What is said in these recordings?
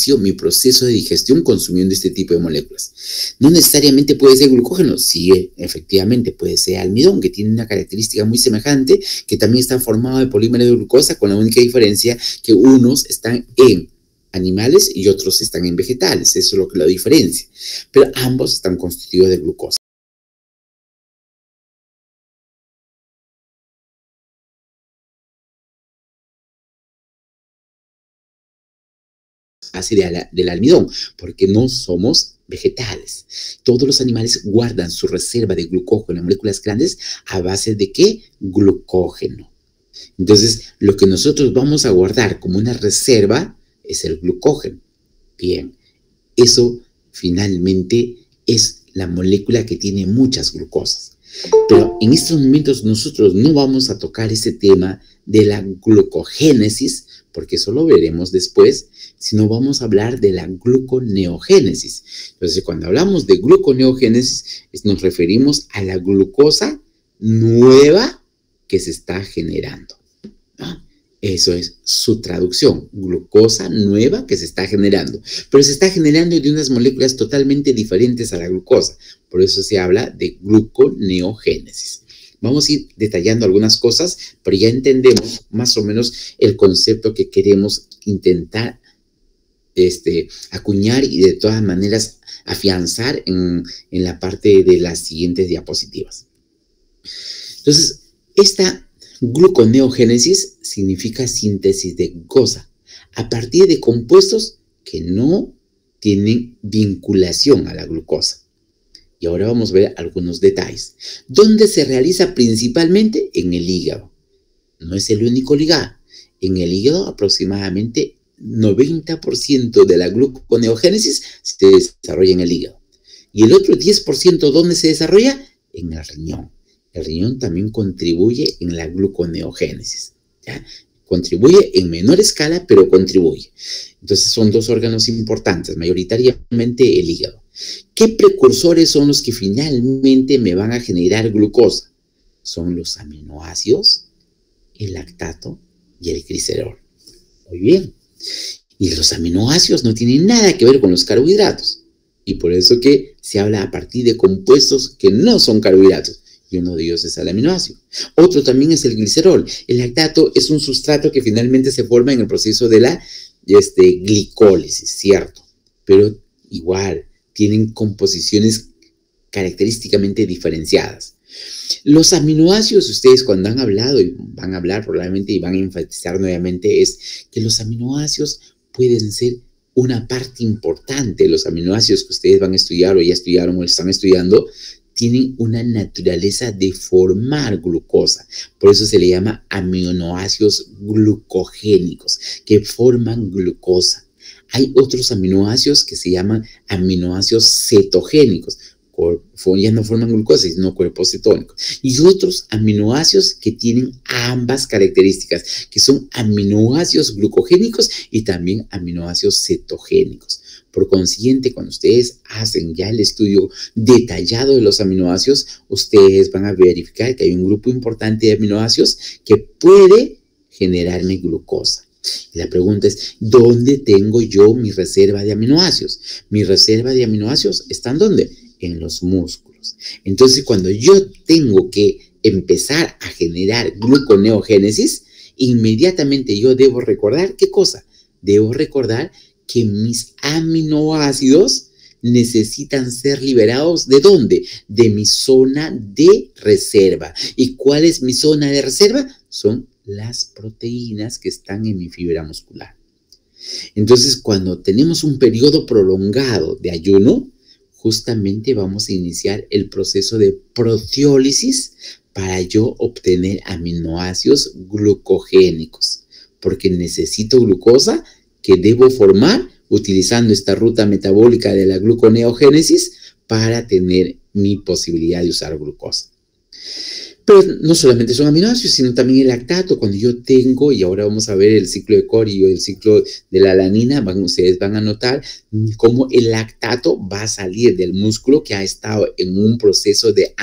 inicio mi proceso de digestión consumiendo este tipo de moléculas. No necesariamente puede ser glucógeno, sí, efectivamente puede ser almidón, que tiene una característica muy semejante, que también está formado de polímero de glucosa, con la única diferencia que unos están en animales y otros están en vegetales, eso es lo que lo diferencia, pero ambos están constituidos de glucosa. Base del almidón, porque no somos vegetales. Todos los animales guardan su reserva de glucógeno en moléculas grandes a base de ¿qué? Glucógeno. Entonces, lo que nosotros vamos a guardar como una reserva es el glucógeno. Bien, eso finalmente es la molécula que tiene muchas glucosas. Pero en estos momentos nosotros no vamos a tocar ese tema de la glucogénesis, porque eso lo veremos después, sino vamos a hablar de la gluconeogénesis. Entonces, cuando hablamos de gluconeogénesis, nos referimos a la glucosa nueva que se está generando, ¿no? Eso es su traducción, glucosa nueva que se está generando. Pero se está generando de unas moléculas totalmente diferentes a la glucosa. Por eso se habla de gluconeogénesis. Vamos a ir detallando algunas cosas, pero ya entendemos más o menos el concepto que queremos intentar acuñar y de todas maneras afianzar en la parte de las siguientes diapositivas. Entonces, esta gluconeogénesis significa síntesis de glucosa a partir de compuestos que no tienen vinculación a la glucosa. Y ahora vamos a ver algunos detalles. ¿Dónde se realiza principalmente? En el hígado. No es el único lugar. En el hígado aproximadamente 90% de la gluconeogénesis se desarrolla en el hígado. Y el otro 10% ¿dónde se desarrolla? En el riñón. El riñón también contribuye en la gluconeogénesis, ¿ya? Contribuye en menor escala, pero contribuye. Entonces son dos órganos importantes, mayoritariamente el hígado. ¿Qué precursores son los que finalmente me van a generar glucosa? Son los aminoácidos, el lactato y el glicerol. Muy bien. Y los aminoácidos no tienen nada que ver con los carbohidratos. Y por eso que se habla a partir de compuestos que no son carbohidratos. Y uno de ellos es el aminoácido. Otro también es el glicerol. El lactato es un sustrato que finalmente se forma en el proceso de la glicólisis, ¿cierto? Pero igual tienen composiciones característicamente diferenciadas. Los aminoácidos, ustedes cuando han hablado y van a hablar probablemente y van a enfatizar nuevamente, es que los aminoácidos pueden ser una parte importante de los aminoácidos que ustedes van a estudiar o ya estudiaron o están estudiando, tienen una naturaleza de formar glucosa. Por eso se le llama aminoácidos glucogénicos, que forman glucosa. Hay otros aminoácidos que se llaman aminoácidos cetogénicos. Ya no forman glucosa, sino cuerpos cetónicos. Y otros aminoácidos que tienen ambas características, que son aminoácidos glucogénicos y también aminoácidos cetogénicos. Por consiguiente, cuando ustedes hacen ya el estudio detallado de los aminoácidos, ustedes van a verificar que hay un grupo importante de aminoácidos que puede generarme glucosa. Y la pregunta es, ¿dónde tengo yo mi reserva de aminoácidos? Mi reserva de aminoácidos está ¿en dónde? En los músculos. Entonces, cuando yo tengo que empezar a generar gluconeogénesis, inmediatamente yo debo recordar, ¿qué cosa? Debo recordar que mis aminoácidos necesitan ser liberados ¿de dónde? De mi zona de reserva. ¿Y cuál es mi zona de reserva? Son las proteínas que están en mi fibra muscular. Entonces, cuando tenemos un periodo prolongado de ayuno, justamente vamos a iniciar el proceso de proteólisis para yo obtener aminoácidos glucogénicos, porque necesito glucosa que debo formar utilizando esta ruta metabólica de la gluconeogénesis para tener mi posibilidad de usar glucosa. Pero no solamente son aminoácidos, sino también el lactato. Cuando yo tengo, y ahora vamos a ver el ciclo de Cori y el ciclo de la alanina, ustedes van a notar cómo el lactato va a salir del músculo que ha estado en un proceso de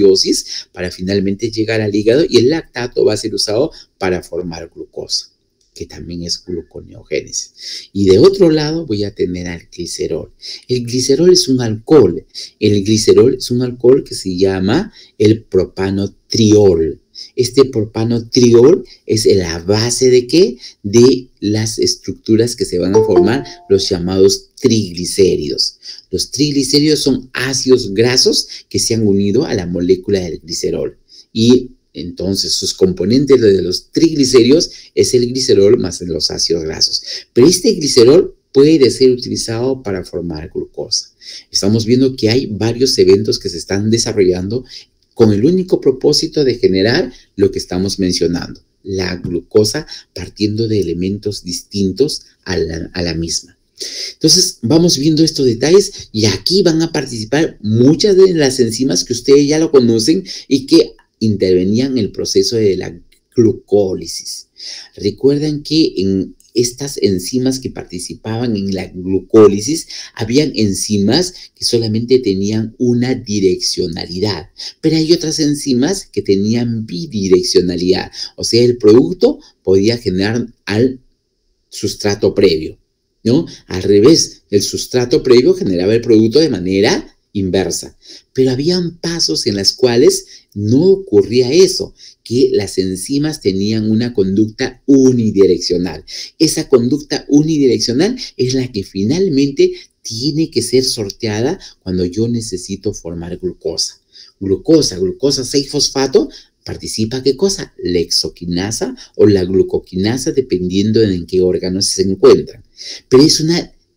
anaerobiosis para finalmente llegar al hígado, y el lactato va a ser usado para formar glucosa. que también es gluconeogénesis. Y de otro lado voy a tener al glicerol. El glicerol es un alcohol. El glicerol es un alcohol que se llama el propanotriol. Este propanotriol es la base ¿de qué? De las estructuras que se van a formar, los llamados triglicéridos. Los triglicéridos son ácidos grasos que se han unido a la molécula del glicerol. Y entonces sus componentes de los triglicéridos es el glicerol más los ácidos grasos. Pero este glicerol puede ser utilizado para formar glucosa. Estamos viendo que hay varios eventos que se están desarrollando con el único propósito de generar lo que estamos mencionando, la glucosa partiendo de elementos distintos a la misma. Entonces vamos viendo estos detalles y aquí van a participar muchas de las enzimas que ustedes ya lo conocen y que intervenían en el proceso de la glucólisis. Recuerdan que en estas enzimas que participaban en la glucólisis, habían enzimas que solamente tenían una direccionalidad, pero hay otras enzimas que tenían bidireccionalidad, o sea, el producto podía generar al sustrato previo, ¿no? Al revés, el sustrato previo generaba el producto de manera inversa, pero habían pasos en los cuales no ocurría eso, que las enzimas tenían una conducta unidireccional. Esa conducta unidireccional es la que finalmente tiene que ser sorteada cuando yo necesito formar glucosa. Glucosa 6-fosfato, participa ¿qué cosa? La hexoquinasa o la glucoquinasa, dependiendo de en qué órganos se encuentran. Pero es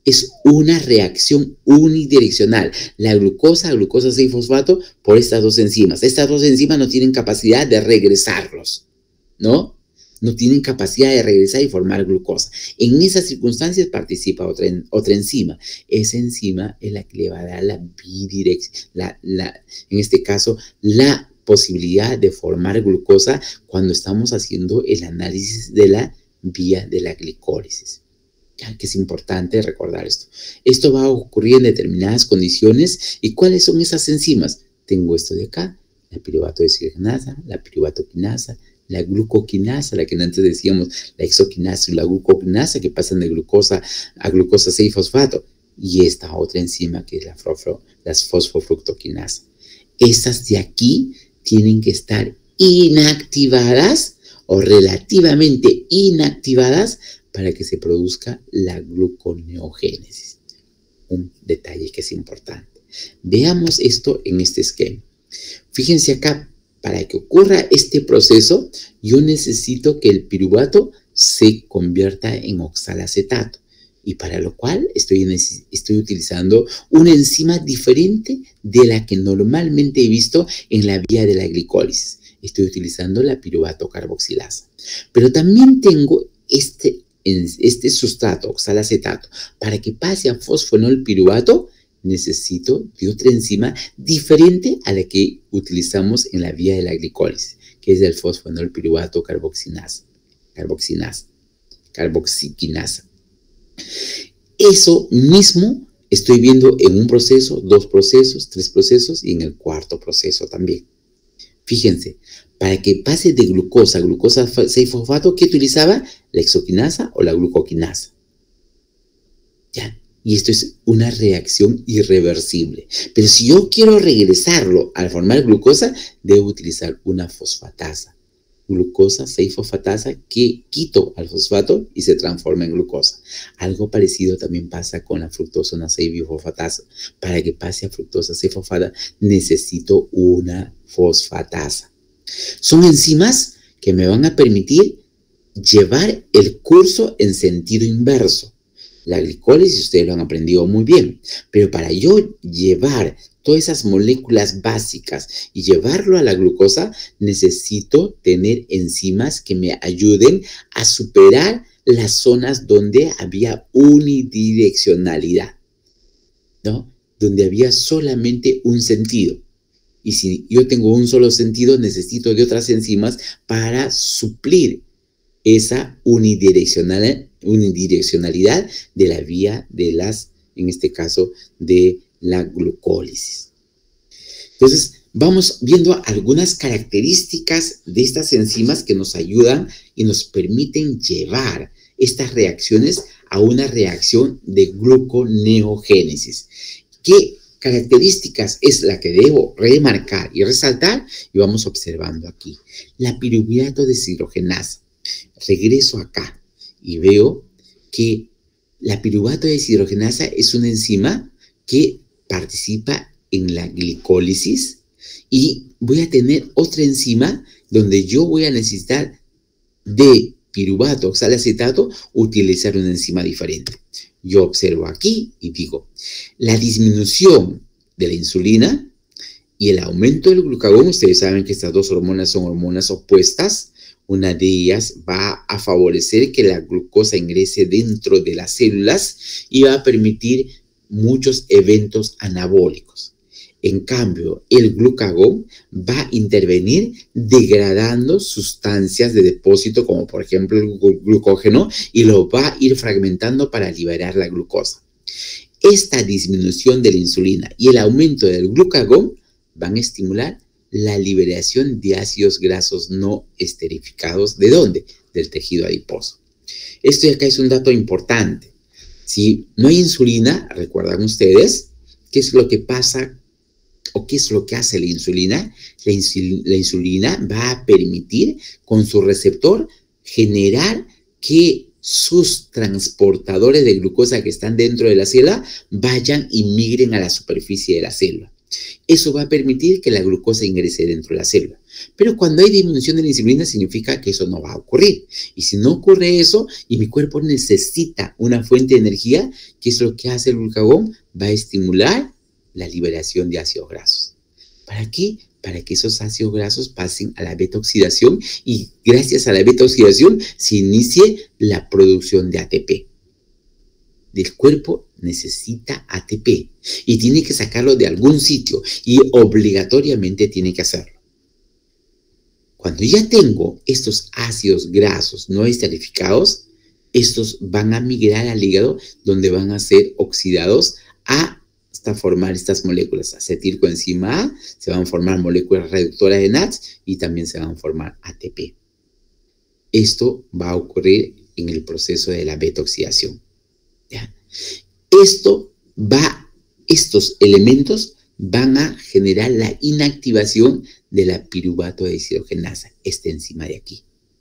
una reacción unidireccional. La glucosa 6-fosfato por estas dos enzimas. Estas dos enzimas no tienen capacidad de regresarlos, ¿no? No tienen capacidad de regresar y formar glucosa. En esas circunstancias participa otra enzima. Esa enzima es la que le va a dar la bidirección, en este caso, la posibilidad de formar glucosa cuando estamos haciendo el análisis de la vía de la glicólisis. Que es importante recordar esto. Esto va a ocurrir en determinadas condiciones. ¿Y cuáles son esas enzimas? Tengo esto de acá, la piruvato deshidrogenasa, la piruvatoquinasa, la glucoquinasa, la que antes decíamos, la hexoquinasa y la glucoquinasa, que pasan de glucosa a glucosa 6-fosfato. Y esta otra enzima que es las fosfofructoquinasa. Estas de aquí tienen que estar inactivadas o relativamente inactivadas para que se produzca la gluconeogénesis. Un detalle que es importante. Veamos esto en este esquema. Fíjense acá, para que ocurra este proceso, yo necesito que el piruvato se convierta en oxalacetato. Y para lo cual estoy utilizando una enzima diferente de la que normalmente he visto en la vía de la glicólisis. Estoy utilizando la piruvato carboxilasa. Pero también tengo este sustrato, oxalacetato. Para que pase a fosfonol piruvato, necesito de otra enzima diferente a la que utilizamos en la vía de la glicólisis, que es el fosfonol piruvato carboxinasa. Eso mismo estoy viendo en un proceso, 2 procesos, 3 procesos y en el 4º proceso también. Fíjense, para que pase de glucosa 6-fosfato, ¿qué utilizaba? ¿La hexoquinasa o la glucoquinasa? ¿Ya? Y esto es una reacción irreversible. Pero si yo quiero regresarlo al formar glucosa, debo utilizar una fosfatasa. Glucosa 6-fosfatasa que quito al fosfato y se transforma en glucosa. Algo parecido también pasa con la fructosona 6-bifosfatasa. Para que pase a fructosa 6-fosfata necesito una fosfatasa. Son enzimas que me van a permitir llevar el curso en sentido inverso. La glicólisis ustedes lo han aprendido muy bien, pero para yo llevar todas esas moléculas básicas y llevarlo a la glucosa, necesito tener enzimas que me ayuden a superar las zonas donde había unidireccionalidad, ¿no? Donde había solamente un sentido. Y si yo tengo un solo sentido, necesito de otras enzimas para suplir esa unidireccionalidad de la vía de en este caso, de la glucólisis. Entonces, vamos viendo algunas características de estas enzimas que nos ayudan y nos permiten llevar estas reacciones a una reacción de gluconeogénesis. ¿Qué características es la que debo remarcar y resaltar? Y vamos observando aquí. La piruvato deshidrogenasa. Regreso acá y veo que la piruvato deshidrogenasa es una enzima que participa en la glicólisis y voy a tener otra enzima donde yo voy a necesitar de piruvato oxalacetato utilizar una enzima diferente. Yo observo aquí y digo, la disminución de la insulina y el aumento del glucagón, ustedes saben que estas dos hormonas son hormonas opuestas. Una de ellas va a favorecer que la glucosa ingrese dentro de las células y va a permitir muchos eventos anabólicos. En cambio, el glucagón va a intervenir degradando sustancias de depósito, como por ejemplo el glucógeno, y lo va a ir fragmentando para liberar la glucosa. Esta disminución de la insulina y el aumento del glucagón van a estimular la liberación de ácidos grasos no esterificados. ¿De dónde? Del tejido adiposo. Esto de acá es un dato importante. Si no hay insulina, recuerdan ustedes, ¿qué es lo que pasa o qué es lo que hace la insulina? La insulina va a permitir con su receptor generar que sus transportadores de glucosa que están dentro de la célula vayan y migren a la superficie de la célula. Eso va a permitir que la glucosa ingrese dentro de la célula. Pero cuando hay disminución de la insulina significa que eso no va a ocurrir. Y si no ocurre eso y mi cuerpo necesita una fuente de energía, ¿qué es lo que hace el glucagón? Va a estimular la liberación de ácidos grasos. ¿Para qué? Para que esos ácidos grasos pasen a la beta-oxidación y gracias a la beta-oxidación se inicie la producción de ATP. El cuerpo necesita ATP y tiene que sacarlo de algún sitio y obligatoriamente tiene que hacerlo. Cuando ya tengo estos ácidos grasos no esterificados, estos van a migrar al hígado donde van a ser oxidados hasta formar estas moléculas. Acetilcoenzima A, se van a formar moléculas reductoras de NADS y también se van a formar ATP. Esto va a ocurrir en el proceso de la beta-oxidación. ¿Ya? Estos elementos van a generar la inactivación de la piruvato deshidrogenasa, esta enzima de aquí.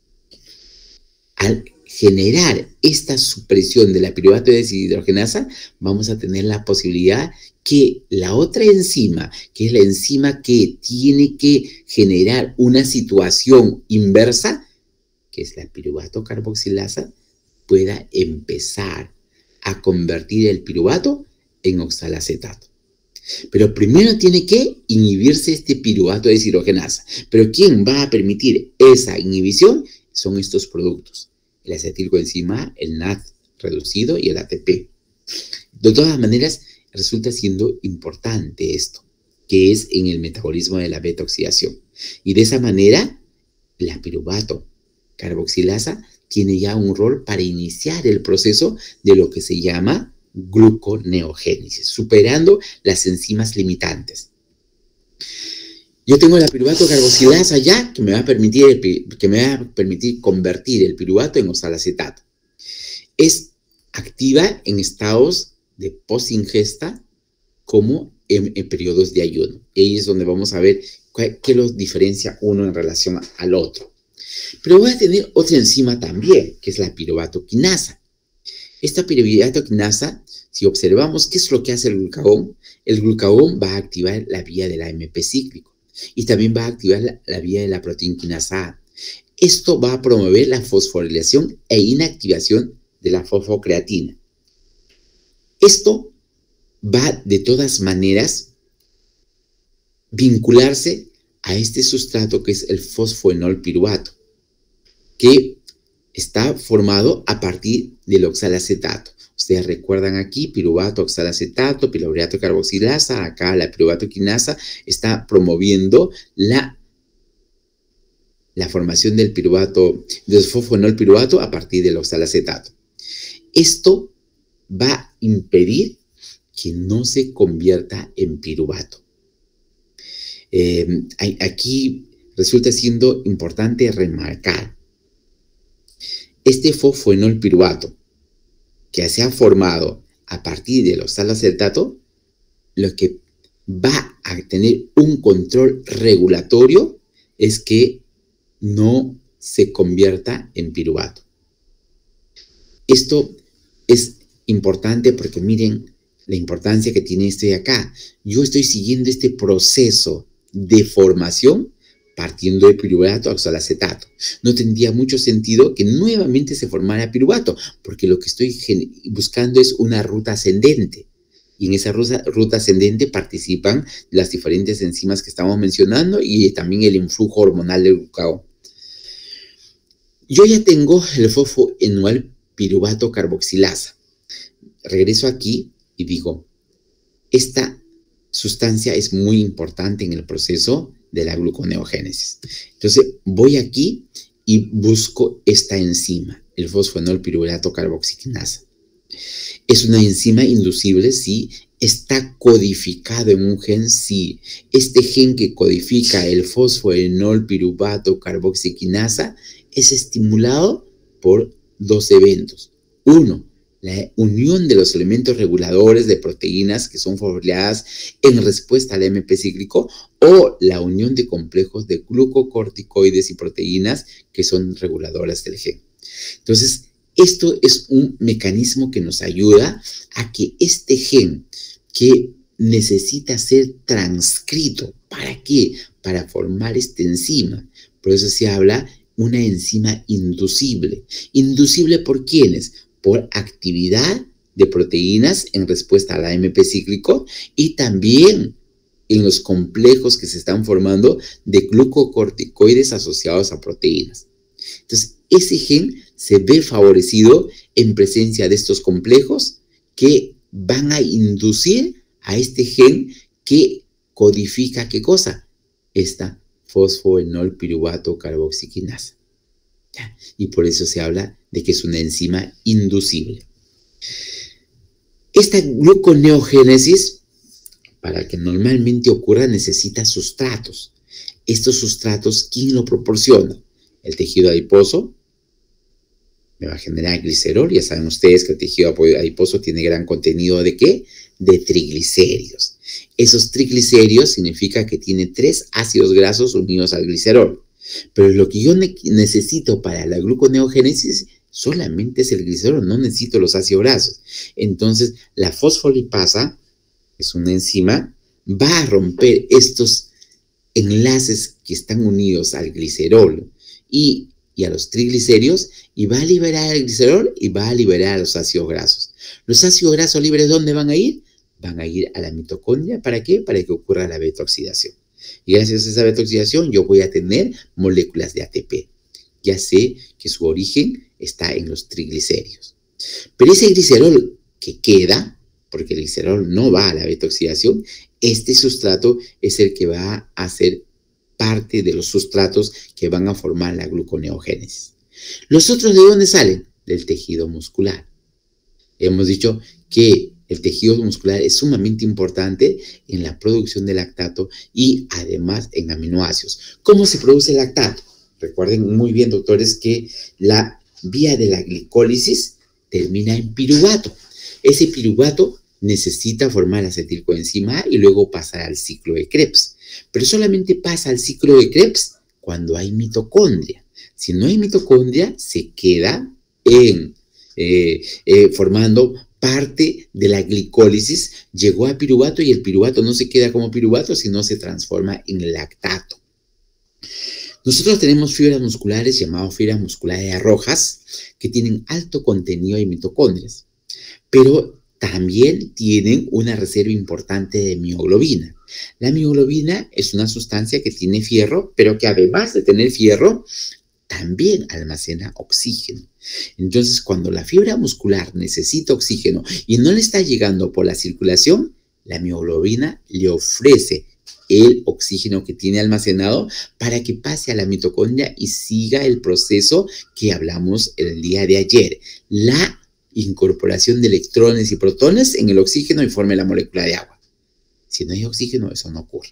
Al generar esta supresión de la piruvato deshidrogenasa, vamos a tener la posibilidad que la otra enzima, que es la enzima que tiene que generar una situación inversa, que es la piruvato carboxilasa, pueda empezar a convertir el piruvato en oxalacetato. Pero primero tiene que inhibirse este piruvato deshidrogenasa. Pero ¿quién va a permitir esa inhibición? Son estos productos. El acetilcoenzima A, el NAD reducido y el ATP. De todas maneras, resulta siendo importante esto, que es en el metabolismo de la beta-oxidación. Y de esa manera, la piruvato carboxilasa tiene ya un rol para iniciar el proceso de lo que se llama gluconeogénesis, superando las enzimas limitantes. Yo tengo la piruvato carboxilasa ya que me va a permitir convertir el piruvato en oxalacetato. Es activa en estados de posingesta como en periodos de ayuno. Ahí es donde vamos a ver qué los diferencia uno en relación al otro. Pero voy a tener otra enzima también, que es la piruvato quinasa. Esta piruvato quinasa, si observamos qué es lo que hace el glucagón va a activar la vía del AMP cíclico y también va a activar la vía de la proteína quinasa A. Esto va a promover la fosforilación e inactivación de la fosfocreatina. Esto va de todas maneras vincularse a este sustrato que es el fosfoenol piruvato, que está formado a partir del oxalacetato. Ustedes recuerdan aquí, piruvato oxalacetato, piruvato carboxilasa, acá la piruvato quinasa está promoviendo la formación del fosfoenol piruvato a partir del oxalacetato. Esto va a impedir que no se convierta en piruvato. Aquí resulta siendo importante remarcar este fosfoenolpiruvato que se ha formado a partir del oxaloacetato, lo que va a tener un control regulatorio es que no se convierta en piruvato. Esto es importante porque miren la importancia que tiene esto de acá. Yo estoy siguiendo este proceso de formación partiendo de piruvato a oxaloacetato. No tendría mucho sentido que nuevamente se formara piruvato, porque lo que estoy buscando es una ruta ascendente. Y en esa ruta ascendente participan las diferentes enzimas que estamos mencionando y también el influjo hormonal del glucagón. Yo ya tengo el fosfoenolpiruvato carboxilasa. Regreso aquí y digo, esta sustancia es muy importante en el proceso de la gluconeogénesis. Entonces voy aquí y busco esta enzima, el fosfoenolpiruvato carboxiquinasa. Es una enzima inducible, sí. Está codificado en un gen, sí. Este gen que codifica el fosfoenolpiruvato carboxiquinasa es estimulado por dos eventos. Uno, la unión de los elementos reguladores de proteínas que son fosforiladas en respuesta al AMP cíclico, o la unión de complejos de glucocorticoides y proteínas que son reguladoras del gen. Entonces, esto es un mecanismo que nos ayuda a que este gen que necesita ser transcrito, ¿para qué? Para formar esta enzima. Por eso se habla una enzima inducible. ¿Inducible por quiénes? Por actividad de proteínas en respuesta al AMP cíclico y también en los complejos que se están formando de glucocorticoides asociados a proteínas. Entonces, ese gen se ve favorecido en presencia de estos complejos que van a inducir a este gen que codifica ¿qué cosa? Esta fosfoenolpiruvato carboxiquinasa. Y por eso se habla de que es una enzima inducible. Esta gluconeogénesis, para que normalmente ocurra, necesita sustratos. Estos sustratos, ¿quién lo proporciona? El tejido adiposo me va a generar glicerol. Ya saben ustedes que el tejido adiposo tiene gran contenido ¿de qué? De triglicéridos. Esos triglicéridos significa que tiene 3 ácidos grasos unidos al glicerol. Pero lo que yo necesito para la gluconeogénesis solamente es el glicerol, no necesito los ácidos grasos. Entonces, la fosfolipasa, es una enzima, va a romper estos enlaces que están unidos al glicerol y a los triglicéridos y va a liberar el glicerol y va a liberar los ácidos grasos. ¿Los ácidos grasos libres dónde van a ir? Van a ir a la mitocondria. ¿Para qué? Para que ocurra la beta-oxidación. Y gracias a esa beta-oxidación yo voy a tener moléculas de ATP. Ya sé que su origen está en los triglicéridos. Pero ese glicerol que queda, porque el glicerol no va a la beta-oxidación, este sustrato es el que va a ser parte de los sustratos que van a formar la gluconeogénesis. ¿Los otros de dónde salen? Del tejido muscular. Hemos dicho que el tejido muscular es sumamente importante en la producción de lactato y además en aminoácidos. ¿Cómo se produce el lactato? Recuerden muy bien, doctores, que la vía de la glicólisis termina en piruvato. Ese piruvato necesita formar acetilcoenzima A y luego pasar al ciclo de Krebs. Pero solamente pasa al ciclo de Krebs cuando hay mitocondria. Si no hay mitocondria, se queda formando parte de la glicólisis, llegó a piruvato y el piruvato no se queda como piruvato, sino se transforma en lactato. Nosotros tenemos fibras musculares llamadas fibras musculares rojas que tienen alto contenido de mitocondrias, pero también tienen una reserva importante de mioglobina. La mioglobina es una sustancia que tiene fierro, pero que además de tener fierro, también almacena oxígeno. Entonces, cuando la fibra muscular necesita oxígeno y no le está llegando por la circulación, la mioglobina le ofrece el oxígeno que tiene almacenado para que pase a la mitocondria y siga el proceso que hablamos el día de ayer, la incorporación de electrones y protones en el oxígeno y forme la molécula de agua. Si no hay oxígeno, eso no ocurre.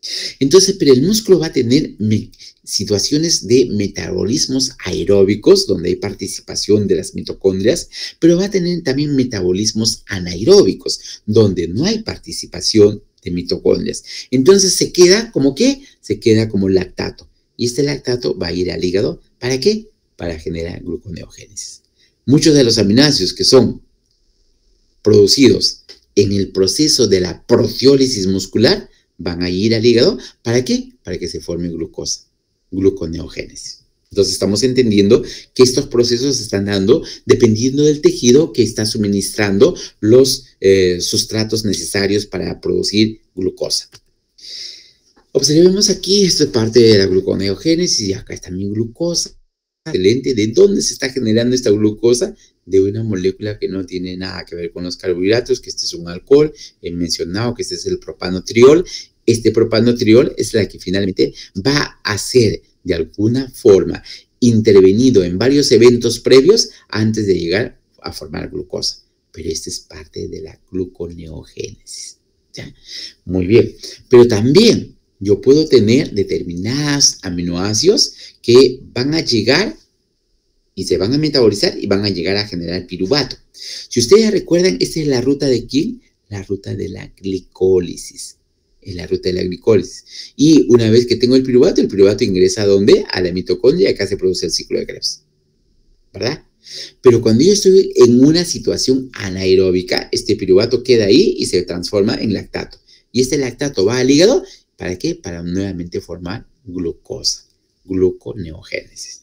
Entonces, pero el músculo va a tener situaciones de metabolismos aeróbicos, donde hay participación de las mitocondrias, pero va a tener también metabolismos anaeróbicos, donde no hay participación de mitocondrias. Entonces, ¿se queda como qué? Se queda como lactato. Y este lactato va a ir al hígado. ¿Para qué? Para generar gluconeogénesis. Muchos de los aminoácidos que son producidos en el proceso de la proteólisis muscular van a ir al hígado. ¿Para qué? Para que se forme glucosa, gluconeogénesis. Entonces estamos entendiendo que estos procesos se están dando dependiendo del tejido que está suministrando los sustratos necesarios para producir glucosa. Observemos aquí, esto es parte de la gluconeogénesis y acá está mi glucosa. Excelente. ¿De dónde se está generando esta glucosa? De una molécula que no tiene nada que ver con los carbohidratos, que este es un alcohol. He mencionado que este es el propanotriol. Este propanotriol es la que finalmente va a ser, de alguna forma, intervenido en varios eventos previos antes de llegar a formar glucosa. Pero esta es parte de la gluconeogénesis. ¿Ya? Muy bien. Pero también yo puedo tener determinados aminoácidos que van a llegar y se van a metabolizar y van a llegar a generar piruvato. Si ustedes recuerdan, esta es la ruta de ¿quién? La ruta de la glicólisis. Es la ruta de la glicólisis. Y una vez que tengo el piruvato ingresa ¿a dónde? A la mitocondria y acá se produce el ciclo de Krebs. ¿Verdad? Pero cuando yo estoy en una situación anaeróbica, este piruvato queda ahí y se transforma en lactato. Y este lactato va al hígado. ¿Para qué? Para nuevamente formar glucosa, gluconeogénesis.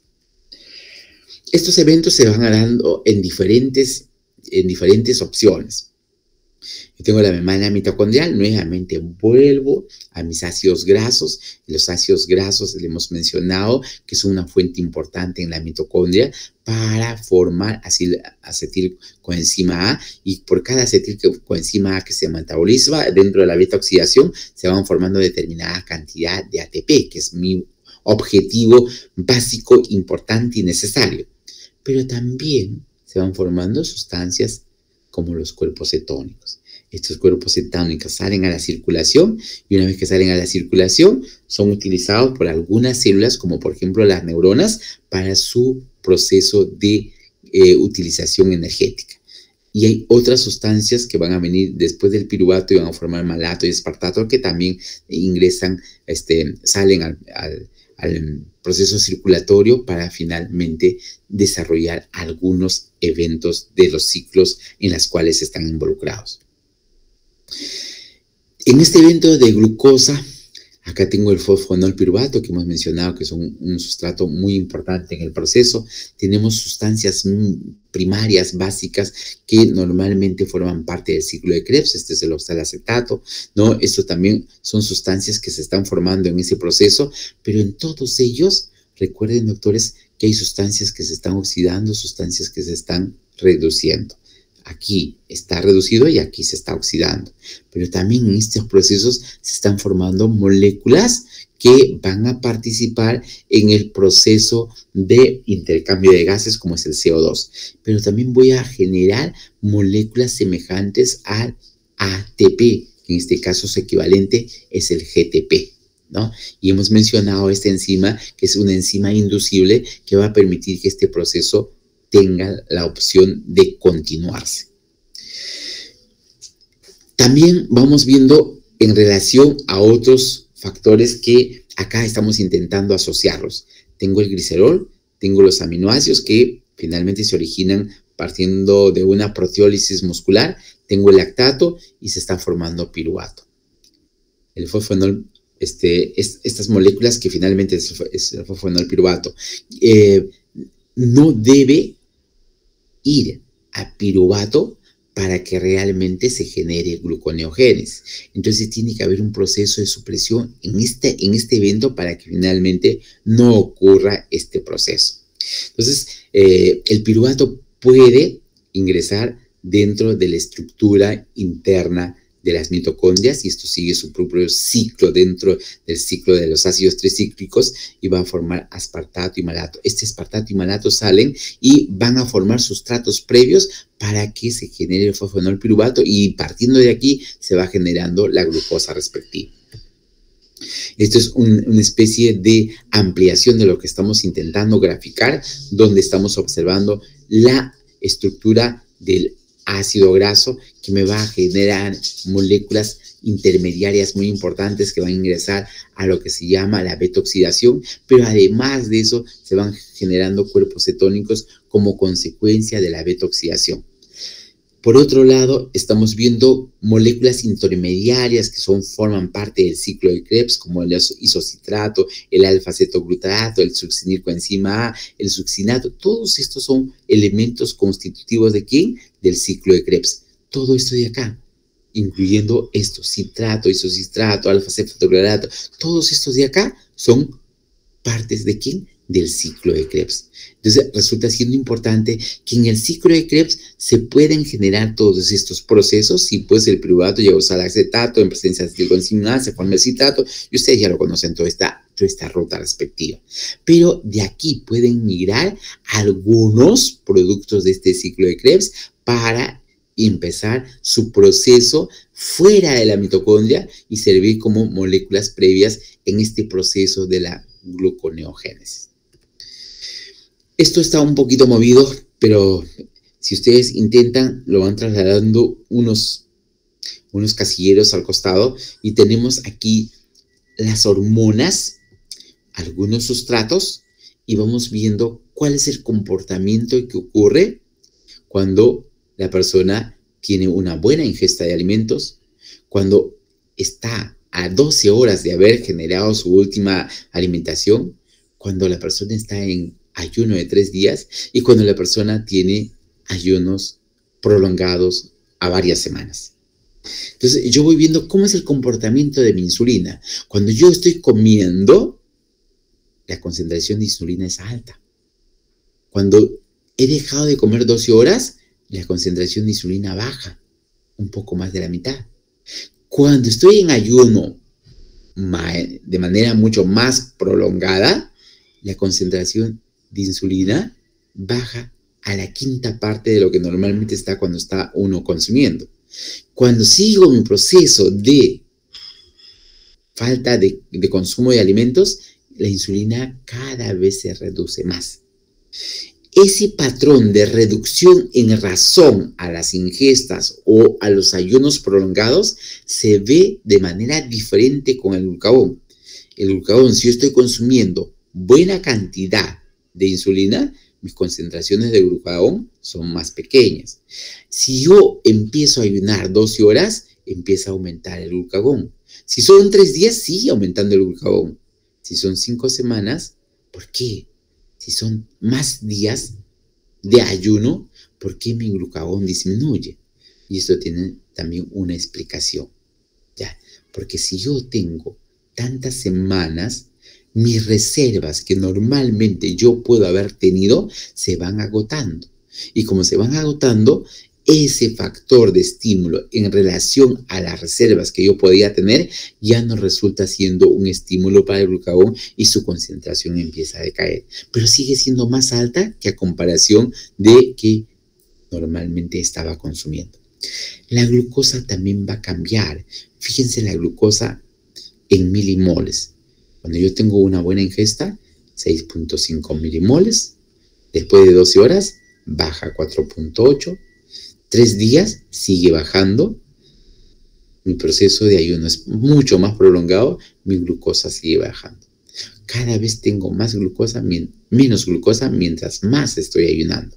Estos eventos se van dando en diferentes opciones. Yo tengo la membrana mitocondrial, nuevamente vuelvo a mis ácidos grasos. Los ácidos grasos, le hemos mencionado que son una fuente importante en la mitocondria para formar acetilcoenzima A, y por cada acetilcoenzima A que se metaboliza dentro de la beta oxidación se van formando determinada cantidad de ATP, que es mi objetivo básico, importante y necesario. Pero también se van formando sustancias como los cuerpos cetónicos. Estos cuerpos cetónicos salen a la circulación y una vez que salen a la circulación son utilizados por algunas células, como por ejemplo las neuronas, para su proceso de utilización energética. Y hay otras sustancias que van a venir después del piruvato y van a formar malato y espartato que también ingresan, salen al proceso circulatorio para finalmente desarrollar algunos eventos de los ciclos en los cuales están involucrados. En este evento de glucosa, acá tengo el fosfonolpiruvato que hemos mencionado que es un sustrato muy importante en el proceso. Tenemos sustancias primarias básicas que normalmente forman parte del ciclo de Krebs. Este es el oxalacetato, ¿no? Esto también son sustancias que se están formando en ese proceso, pero en todos ellos, recuerden, doctores, que hay sustancias que se están oxidando, sustancias que se están reduciendo. Aquí está reducido y aquí se está oxidando. Pero también en estos procesos se están formando moléculas que van a participar en el proceso de intercambio de gases como es el CO2. Pero también voy a generar moléculas semejantes al ATP, que en este caso su equivalente es el GTP, ¿no? Y hemos mencionado esta enzima, que es una enzima inducible que va a permitir que este proceso tenga la opción de continuarse. También vamos viendo en relación a otros factores que acá estamos intentando asociarlos. Tengo el glicerol, tengo los aminoácidos que finalmente se originan partiendo de una proteólisis muscular, tengo el lactato y se está formando piruvato. El fosfonol, estas moléculas que finalmente es el fosfonolpiruvato, no debe ir a piruvato para que realmente se genere gluconeogénesis. Entonces tiene que haber un proceso de supresión en este evento para que finalmente no ocurra este proceso. Entonces, el piruvato puede ingresar dentro de la estructura interna de las mitocondrias y esto sigue su propio ciclo dentro del ciclo de los ácidos tricíclicos y va a formar aspartato y malato. Este aspartato y malato salen y van a formar sustratos previos para que se genere el fosfonolpiruvato y partiendo de aquí se va generando la glucosa respectiva. Esto es una especie de ampliación de lo que estamos intentando graficar, donde estamos observando la estructura del ácido graso que me va a generar moléculas intermediarias muy importantes que van a ingresar a lo que se llama la beta-oxidación, pero además de eso se van generando cuerpos cetónicos como consecuencia de la beta-oxidación. Por otro lado, estamos viendo moléculas intermediarias que forman parte del ciclo de Krebs, como el isocitrato, el alfa-cetoglutarato, el succinilcoenzima A, el succinato. Todos estos son elementos constitutivos ¿de quién? Del ciclo de Krebs. Todo esto de acá, incluyendo estos, citrato, isocitrato, alfa-cetoglutarato, todos estos de acá son partes ¿de quién? Del ciclo de Krebs. Entonces, resulta siendo importante que en el ciclo de Krebs se pueden generar todos estos procesos. Si pues el piruvato llega a usar acetato en presencia de acetilcoenzima A, se forma el citrato, y ustedes ya lo conocen, toda esta ruta respectiva. Pero de aquí pueden migrar algunos productos de este ciclo de Krebs para empezar su proceso fuera de la mitocondria y servir como moléculas previas en este proceso de la gluconeogénesis. Esto está un poquito movido, pero si ustedes intentan, lo van trasladando unos casilleros al costado y tenemos aquí las hormonas, algunos sustratos, y vamos viendo cuál es el comportamiento que ocurre cuando la persona tiene una buena ingesta de alimentos, cuando está a 12 horas de haber generado su última alimentación, cuando la persona está en ayuno de 3 días y cuando la persona tiene ayunos prolongados a varias semanas. Entonces, yo voy viendo cómo es el comportamiento de mi insulina. Cuando yo estoy comiendo, la concentración de insulina es alta. Cuando he dejado de comer 12 horas, la concentración de insulina baja, un poco más de la mitad. Cuando estoy en ayuno de manera mucho más prolongada, la concentración de insulina baja a la quinta parte de lo que normalmente está cuando está uno consumiendo. Cuando sigo mi proceso de falta de consumo de alimentos, la insulina cada vez se reduce más. Ese patrón de reducción en razón a las ingestas o a los ayunos prolongados se ve de manera diferente con el glucagón. El glucagón, si yo estoy consumiendo buena cantidad de insulina, mis concentraciones de glucagón son más pequeñas. Si yo empiezo a ayunar 12 horas, empieza a aumentar el glucagón. Si son 3 días, sigue aumentando el glucagón. Si son 5 semanas, ¿por qué? Si son más días de ayuno, ¿por qué mi glucagón disminuye? Y esto tiene también una explicación, ¿ya? Porque si yo tengo tantas semanas, mis reservas que normalmente yo puedo haber tenido se van agotando. Y como se van agotando, ese factor de estímulo en relación a las reservas que yo podía tener ya no resulta siendo un estímulo para el glucagón y su concentración empieza a decaer. Pero sigue siendo más alta que a comparación de que normalmente estaba consumiendo. La glucosa también va a cambiar. Fíjense la glucosa en milimoles. Cuando yo tengo una buena ingesta, 6.5 milimoles. Después de 12 horas, baja a 4.8. 3 días, sigue bajando. Mi proceso de ayuno es mucho más prolongado. Mi glucosa sigue bajando. Cada vez tengo más glucosa, menos glucosa mientras más estoy ayunando.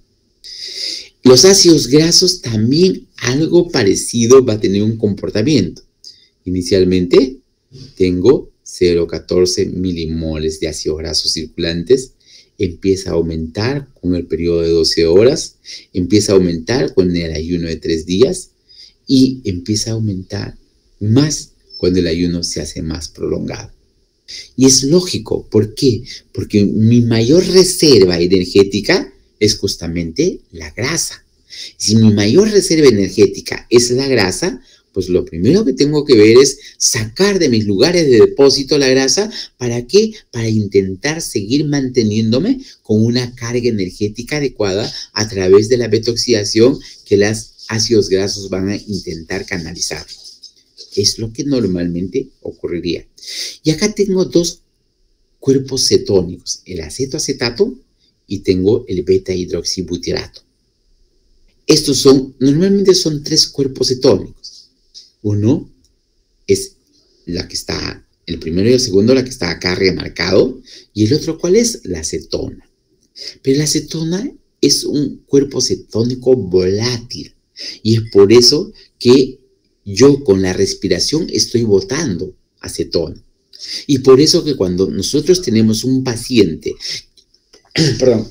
Los ácidos grasos también algo parecido va a tener un comportamiento. Inicialmente tengo 0,14 milimoles de ácidos grasos circulantes, empieza a aumentar con el periodo de 12 horas, empieza a aumentar con el ayuno de 3 días y empieza a aumentar más cuando el ayuno se hace más prolongado. Y es lógico, ¿por qué? Porque mi mayor reserva energética es justamente la grasa. Si mi mayor reserva energética es la grasa, pues lo primero que tengo que ver es sacar de mis lugares de depósito la grasa. ¿Para qué? Para intentar seguir manteniéndome con una carga energética adecuada a través de la beta-oxidación que los ácidos grasos van a intentar canalizar. Es lo que normalmente ocurriría. Y acá tengo dos cuerpos cetónicos, el acetoacetato y tengo el beta-hidroxibutirato. Estos normalmente son tres cuerpos cetónicos. Uno es la que está, el primero y el segundo, la que está acá remarcado, y el otro, ¿cuál es? La acetona. Pero la acetona es un cuerpo cetónico volátil, y es por eso que yo con la respiración estoy botando acetona. Y por eso que cuando nosotros tenemos un paciente, perdón,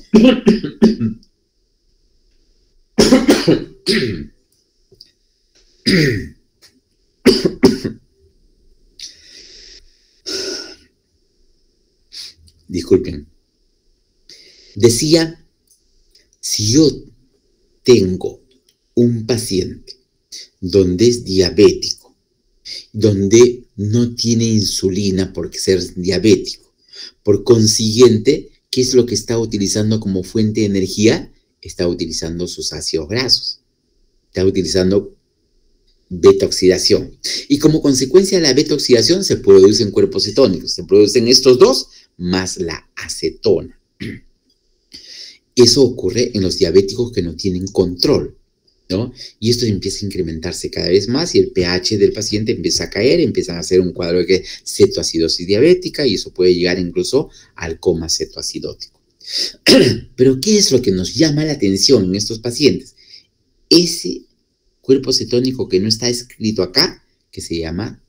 disculpen, decía, si yo tengo un paciente donde es diabético, donde no tiene insulina por ser diabético, por consiguiente, ¿qué es lo que está utilizando como fuente de energía? Está utilizando sus ácidos grasos, está utilizando beta-oxidación. Y como consecuencia de la beta-oxidación se producen cuerpos cetónicos, se producen estos dos más la acetona. Eso ocurre en los diabéticos que no tienen control, ¿no? Y esto empieza a incrementarse cada vez más y el pH del paciente empieza a caer, empiezan a hacer un cuadro de cetoacidosis diabética y eso puede llegar incluso al coma cetoacidótico. Pero ¿qué es lo que nos llama la atención en estos pacientes? Ese cuerpo cetónico que no está escrito acá, que se llama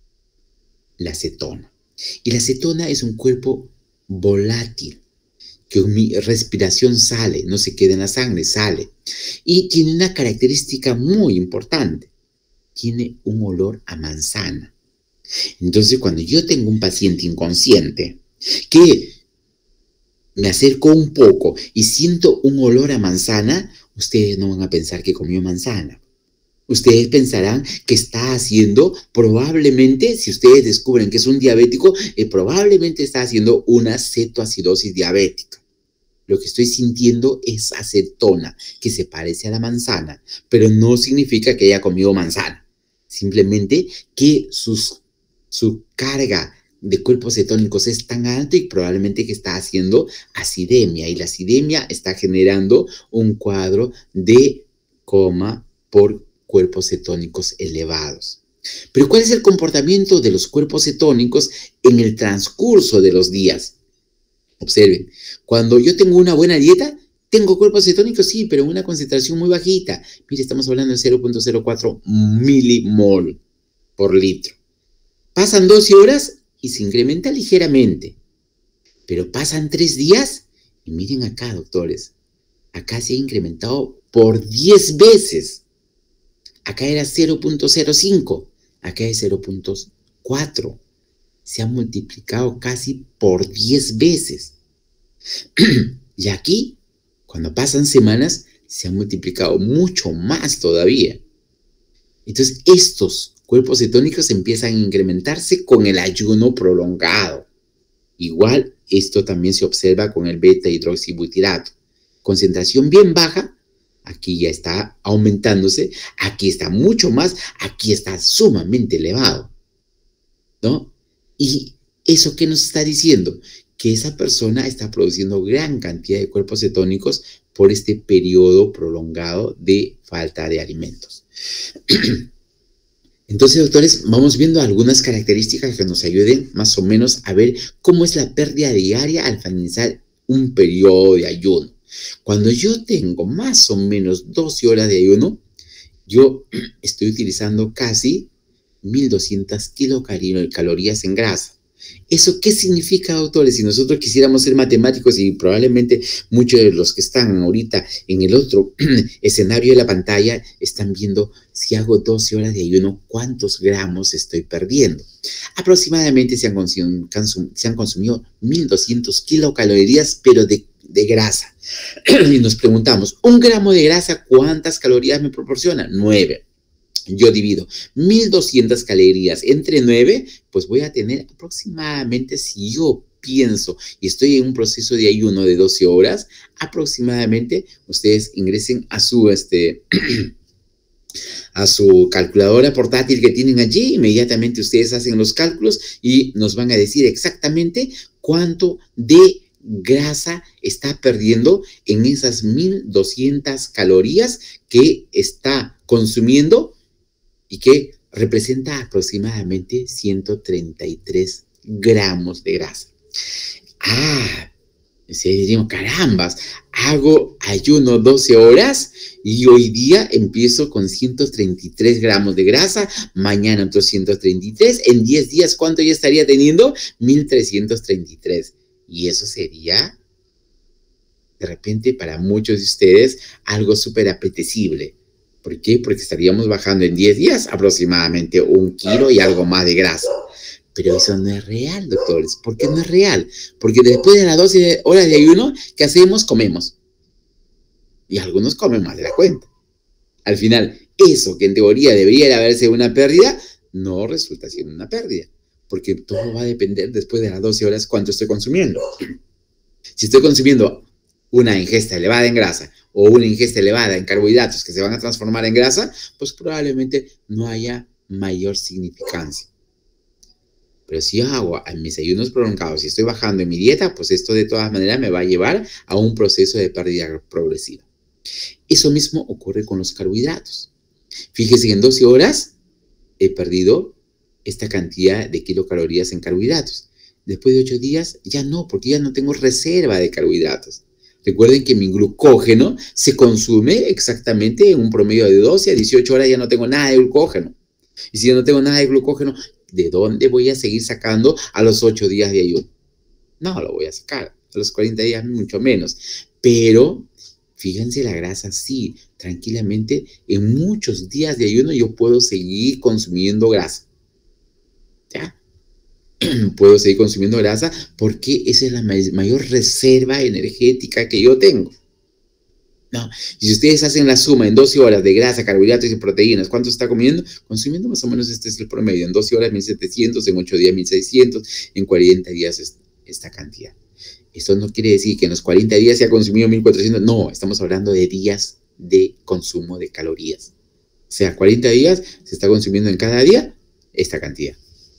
la acetona. Y la acetona es un cuerpo volátil, que mi respiración sale, no se queda en la sangre, sale. Y tiene una característica muy importante, tiene un olor a manzana. Entonces, cuando yo tengo un paciente inconsciente que me acerco un poco y siento un olor a manzana, ustedes no van a pensar que comió manzana. Ustedes pensarán que está haciendo, probablemente, si ustedes descubren que es un diabético, probablemente está haciendo una cetoacidosis diabética. Lo que estoy sintiendo es acetona, que se parece a la manzana, pero no significa que haya comido manzana. Simplemente que su carga de cuerpos cetónicos es tan alta y probablemente que está haciendo acidemia. Y la acidemia está generando un cuadro de coma por cuerpos cetónicos elevados. Pero ¿cuál es el comportamiento de los cuerpos cetónicos en el transcurso de los días? Observen, cuando yo tengo una buena dieta, tengo cuerpos cetónicos, sí, pero en una concentración muy bajita. Mire, estamos hablando de 0.04 milimol por litro. Pasan 12 horas y se incrementa ligeramente. Pero pasan 3 días y miren acá, doctores. Acá se ha incrementado por 10 veces. Acá era 0.05, acá es 0.4. Se ha multiplicado casi por 10 veces. Y aquí, cuando pasan semanas, se ha multiplicado mucho más todavía. Entonces, estos cuerpos cetónicos empiezan a incrementarse con el ayuno prolongado. Igual, esto también se observa con el beta-hidroxibutirato. Concentración bien baja, aquí ya está aumentándose, aquí está mucho más, aquí está sumamente elevado, ¿no? ¿Y eso qué nos está diciendo? Que esa persona está produciendo gran cantidad de cuerpos cetónicos por este periodo prolongado de falta de alimentos. Entonces, doctores, vamos viendo algunas características que nos ayuden más o menos a ver cómo es la pérdida diaria al finalizar un periodo de ayuno. Cuando yo tengo más o menos 12 horas de ayuno, yo estoy utilizando casi 1200 kilocalorías en grasa. ¿Eso qué significa, doctores? Si nosotros quisiéramos ser matemáticos y probablemente muchos de los que están ahorita en el otro escenario de la pantalla están viendo, si hago 12 horas de ayuno, ¿cuántos gramos estoy perdiendo? Aproximadamente se han consumido 1200 kilocalorías, pero de grasa. Y nos preguntamos, ¿un gramo de grasa cuántas calorías me proporciona? 9. Yo divido 1200 calorías entre 9, pues voy a tener aproximadamente, si yo pienso y estoy en un proceso de ayuno de 12 horas, aproximadamente ustedes ingresen a su a su calculadora portátil que tienen allí. Inmediatamente ustedes hacen los cálculos y nos van a decir exactamente cuánto de grasa está perdiendo en esas 1200 calorías que está consumiendo y que representa aproximadamente 133 gramos de grasa. Si diríamos, carambas, hago ayuno 12 horas y hoy día empiezo con 133 gramos de grasa, mañana otros 133, en 10 días, ¿cuánto ya estaría teniendo? 1333. Y eso sería, de repente, para muchos de ustedes, algo súper apetecible. ¿Por qué? Porque estaríamos bajando en 10 días aproximadamente 1 kilo y algo más de grasa. Pero eso no es real, doctores. ¿Por qué no es real? Porque después de las 12 horas de ayuno, ¿qué hacemos? Comemos. Y algunos comen más de la cuenta. Al final, eso que en teoría debería haberse una pérdida, no resulta siendo una pérdida. Porque todo va a depender después de las 12 horas cuánto estoy consumiendo. Si estoy consumiendo una ingesta elevada en grasa o una ingesta elevada en carbohidratos que se van a transformar en grasa, pues probablemente no haya mayor significancia. Pero si yo hago mis ayunos prolongados y estoy bajando en mi dieta, pues esto de todas maneras me va a llevar a un proceso de pérdida progresiva. Eso mismo ocurre con los carbohidratos. Fíjese que en 12 horas he perdido esta cantidad de kilocalorías en carbohidratos. Después de 8 días ya no, porque ya no tengo reserva de carbohidratos. Recuerden que mi glucógeno se consume exactamente en un promedio de 12 a 18 horas, ya no tengo nada de glucógeno. Y si yo no tengo nada de glucógeno, ¿de dónde voy a seguir sacando a los 8 días de ayuno? No lo voy a sacar, a los 40 días mucho menos. Pero fíjense, la grasa sí, tranquilamente, en muchos días de ayuno yo puedo seguir consumiendo grasa. ¿Ya? Puedo seguir consumiendo grasa porque esa es la mayor reserva energética que yo tengo. No, y si ustedes hacen la suma en 12 horas de grasa, carbohidratos y proteínas, ¿cuánto está comiendo? Consumiendo más o menos este es el promedio. En 12 horas 1700, en 8 días 1600, en 40 días esta cantidad. Esto no quiere decir que en los 40 días se ha consumido 1400. No, estamos hablando de días de consumo de calorías. O sea, 40 días se está consumiendo en cada día esta cantidad.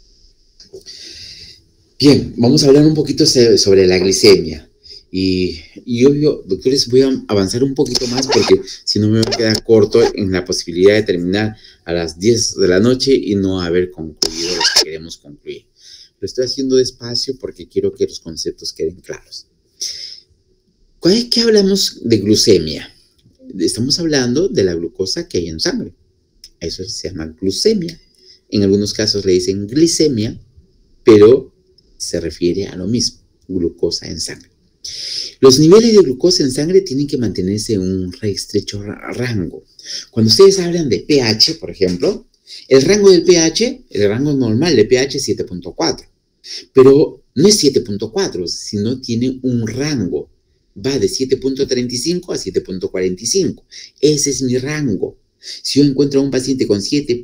Bien, vamos a hablar un poquito sobre la glicemia. Y obvio, doctores, voy a avanzar un poquito más porque si no me va a quedar corto en la posibilidad de terminar a las 10 de la noche y no haber concluido lo que queremos concluir. Lo estoy haciendo despacio porque quiero que los conceptos queden claros. ¿Qué hablamos de glucemia? Estamos hablando de la glucosa que hay en sangre. Eso se llama glucemia. En algunos casos le dicen glicemia, pero se refiere a lo mismo, glucosa en sangre. Los niveles de glucosa en sangre tienen que mantenerse en un estrecho rango. Cuando ustedes hablan de pH, por ejemplo, el rango del pH, el rango normal de pH es 7.4. Pero no es 7.4, sino tiene un rango. Va de 7.35 a 7.45. Ese es mi rango. Si yo encuentro a un paciente con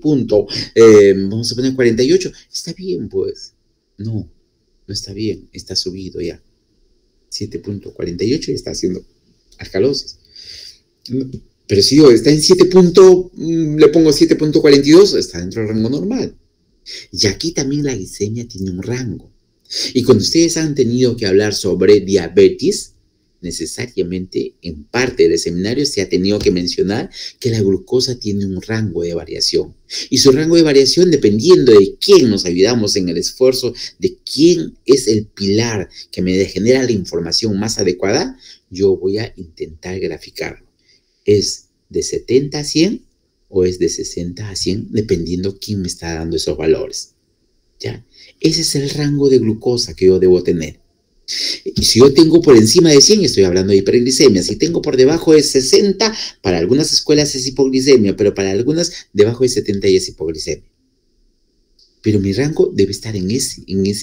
7.48, está bien, pues. No está bien, está subido ya. 7.48 y está haciendo alcalosis. Pero si digo, está en 7. Le pongo 7.42, está dentro del rango normal. Y aquí también la glicemia tiene un rango. Y cuando ustedes han tenido que hablar sobre diabetes, necesariamente en parte del seminario se ha tenido que mencionar que la glucosa tiene un rango de variación. Y su rango de variación, dependiendo de quién nos ayudamos en el esfuerzo, de quién es el pilar que me genera la información más adecuada, yo voy a intentar graficarlo. ¿Es de 70 a 100 o es de 60 a 100? Dependiendo quién me está dando esos valores. ¿Ya? Ese es el rango de glucosa que yo debo tener. Si yo tengo por encima de 100, estoy hablando de hiperglicemia. Si tengo por debajo de 60, para algunas escuelas es hipoglicemia, pero para algunas debajo de 70 ya es hipoglicemia. Pero mi rango debe estar en ese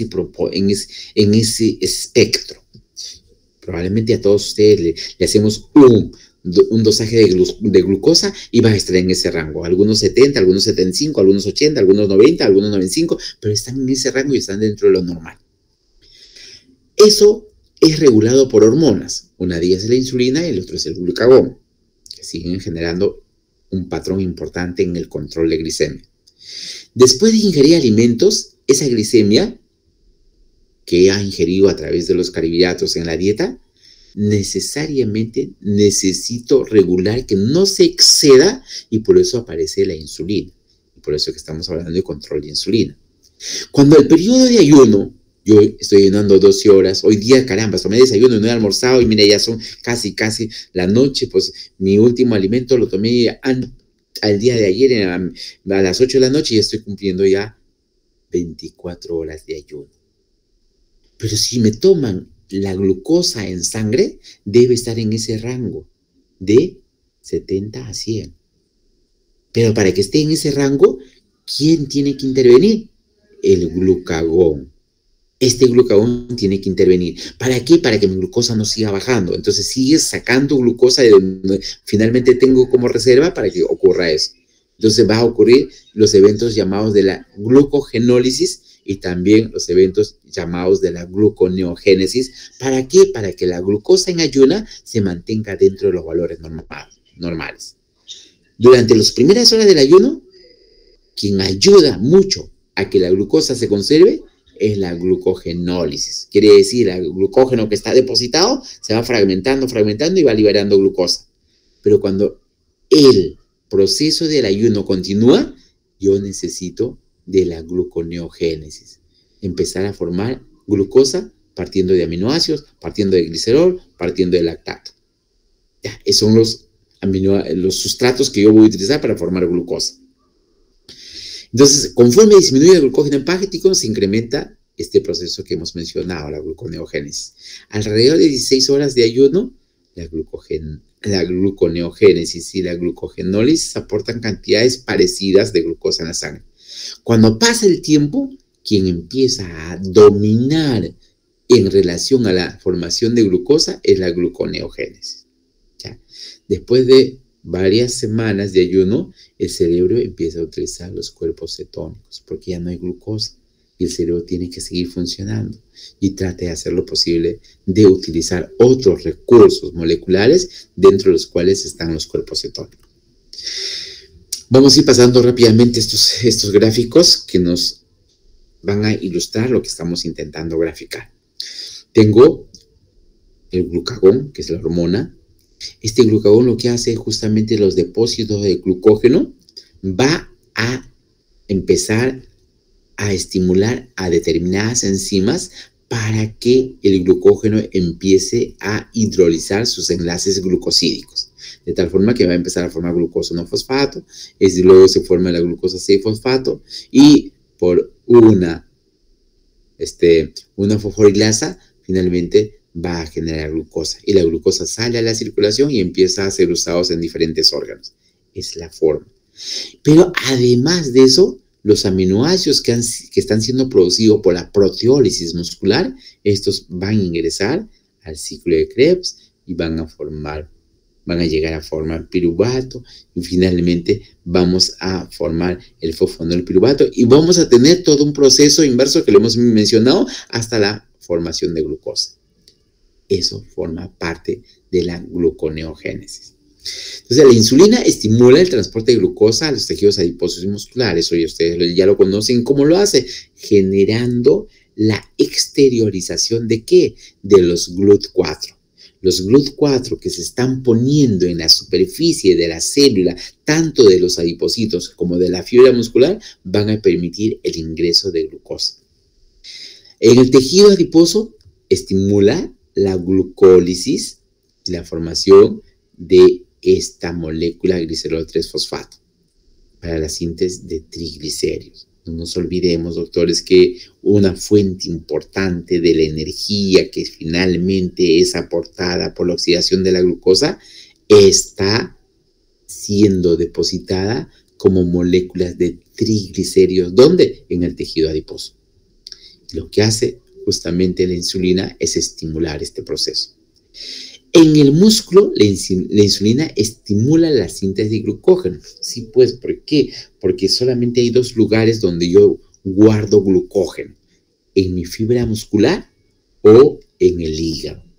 espectro. Probablemente a todos ustedes le hacemos un dosaje de glucosa y va a estar en ese rango. Algunos 70, algunos 75, algunos 80, algunos 90, algunos 95, pero están en ese rango y están dentro de lo normal. Eso es regulado por hormonas. Una de ellas es la insulina y el otro es el glucagón, que siguen generando un patrón importante en el control de glicemia. Después de ingerir alimentos, esa glicemia que ha ingerido a través de los carbohidratos en la dieta, necesariamente necesito regular que no se exceda y por eso aparece la insulina. Y por eso que estamos hablando de control de insulina. Cuando el periodo de ayuno, yo estoy ayunando 12 horas, hoy día, caramba, tomé desayuno y no he almorzado y mira, ya son casi la noche, pues mi último alimento lo tomé al día de ayer a las 8 de la noche y estoy cumpliendo ya 24 horas de ayuno. Pero si me toman la glucosa en sangre, debe estar en ese rango de 70 a 100. Pero para que esté en ese rango, ¿quién tiene que intervenir? El glucagón. Este glucagón tiene que intervenir. ¿Para qué? Para que mi glucosa no siga bajando. Entonces sigues sacando glucosa de donde finalmente tengo como reserva para que ocurra eso. Entonces va a ocurrir los eventos llamados de la glucogenólisis y también los eventos llamados de la gluconeogénesis. ¿Para qué? Para que la glucosa en ayuna se mantenga dentro de los valores normales. Durante las primeras horas del ayuno, quien ayuda mucho a que la glucosa se conserve es la glucogenólisis. Quiere decir, el glucógeno que está depositado se va fragmentando y va liberando glucosa. Pero cuando el proceso del ayuno continúa, yo necesito de la gluconeogénesis. Empezar a formar glucosa partiendo de aminoácidos, partiendo de glicerol, partiendo de lactato. Ya, esos son los sustratos que yo voy a utilizar para formar glucosa. Entonces, conforme disminuye el glucógeno hepático, se incrementa este proceso que hemos mencionado, la gluconeogénesis. Alrededor de 16 horas de ayuno, la gluconeogénesis y la glucogenólisis aportan cantidades parecidas de glucosa en la sangre. Cuando pasa el tiempo, quien empieza a dominar en relación a la formación de glucosa es la gluconeogénesis. ¿Ya? Después de varias semanas de ayuno, el cerebro empieza a utilizar los cuerpos cetónicos porque ya no hay glucosa y el cerebro tiene que seguir funcionando y trata de hacer lo posible de utilizar otros recursos moleculares dentro de los cuales están los cuerpos cetónicos. Vamos a ir pasando rápidamente estos gráficos que nos van a ilustrar lo que estamos intentando graficar. Tengo el glucagón, que es la hormona. Este glucagón lo que hace justamente los depósitos de glucógeno va a empezar a estimular a determinadas enzimas para que el glucógeno empiece a hidrolizar sus enlaces glucosídicos. De tal forma que va a empezar a formar glucosa 1-fosfato, luego se forma la glucosa 6-fosfato y por una fosforilasa finalmente va a generar glucosa y la glucosa sale a la circulación y empieza a ser usados en diferentes órganos. Es la forma. Pero además de eso, los aminoácidos que están siendo producidos por la proteólisis muscular, estos van a ingresar al ciclo de Krebs y van a llegar a formar piruvato y finalmente vamos a formar el fosfonilpiruvato y vamos a tener todo un proceso inverso que lo hemos mencionado hasta la formación de glucosa. Eso forma parte de la gluconeogénesis. Entonces, la insulina estimula el transporte de glucosa a los tejidos adiposos y musculares. Oye, ustedes ya lo conocen. ¿Cómo lo hace? Generando la exteriorización ¿de qué? De los GLUT4. Los GLUT4 que se están poniendo en la superficie de la célula, tanto de los adipocitos como de la fibra muscular, van a permitir el ingreso de glucosa. En el tejido adiposo estimula la glucólisis y la formación de esta molécula glicerol 3-fosfato para la síntesis de triglicéridos. No nos olvidemos, doctores, que una fuente importante de la energía que finalmente es aportada por la oxidación de la glucosa está siendo depositada como moléculas de triglicéridos. ¿Dónde? En el tejido adiposo. Lo que hace justamente la insulina es estimular este proceso. En el músculo, la insulina estimula la síntesis de glucógeno. Sí, pues, ¿por qué? Porque solamente hay dos lugares donde yo guardo glucógeno. En mi fibra muscular o en el hígado.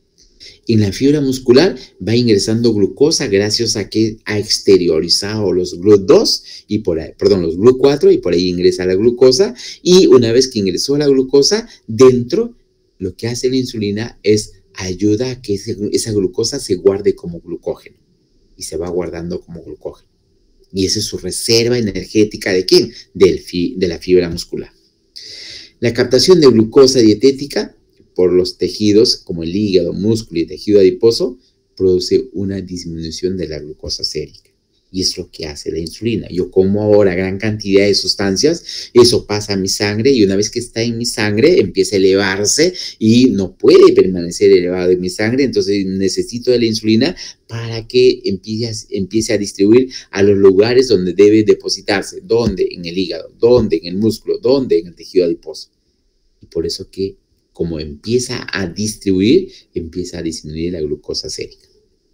En la fibra muscular va ingresando glucosa gracias a que ha exteriorizado los GLUT2 y por ahí, perdón, los GLUT4 y por ahí ingresa la glucosa. Y una vez que ingresó la glucosa, dentro lo que hace la insulina es ayuda a que esa glucosa se guarde como glucógeno y se va guardando como glucógeno. Y esa es su reserva energética ¿de quién? De la fibra muscular. La captación de glucosa dietética por los tejidos como el hígado, músculo y tejido adiposo produce una disminución de la glucosa sérica. Y es lo que hace la insulina. Yo como ahora gran cantidad de sustancias, eso pasa a mi sangre y una vez que está en mi sangre empieza a elevarse y no puede permanecer elevado en mi sangre, entonces necesito de la insulina para que empiece a distribuir a los lugares donde debe depositarse, donde en el hígado, donde en el músculo, donde en el tejido adiposo. Y por eso que como empieza a distribuir, empieza a disminuir la glucosa sérica.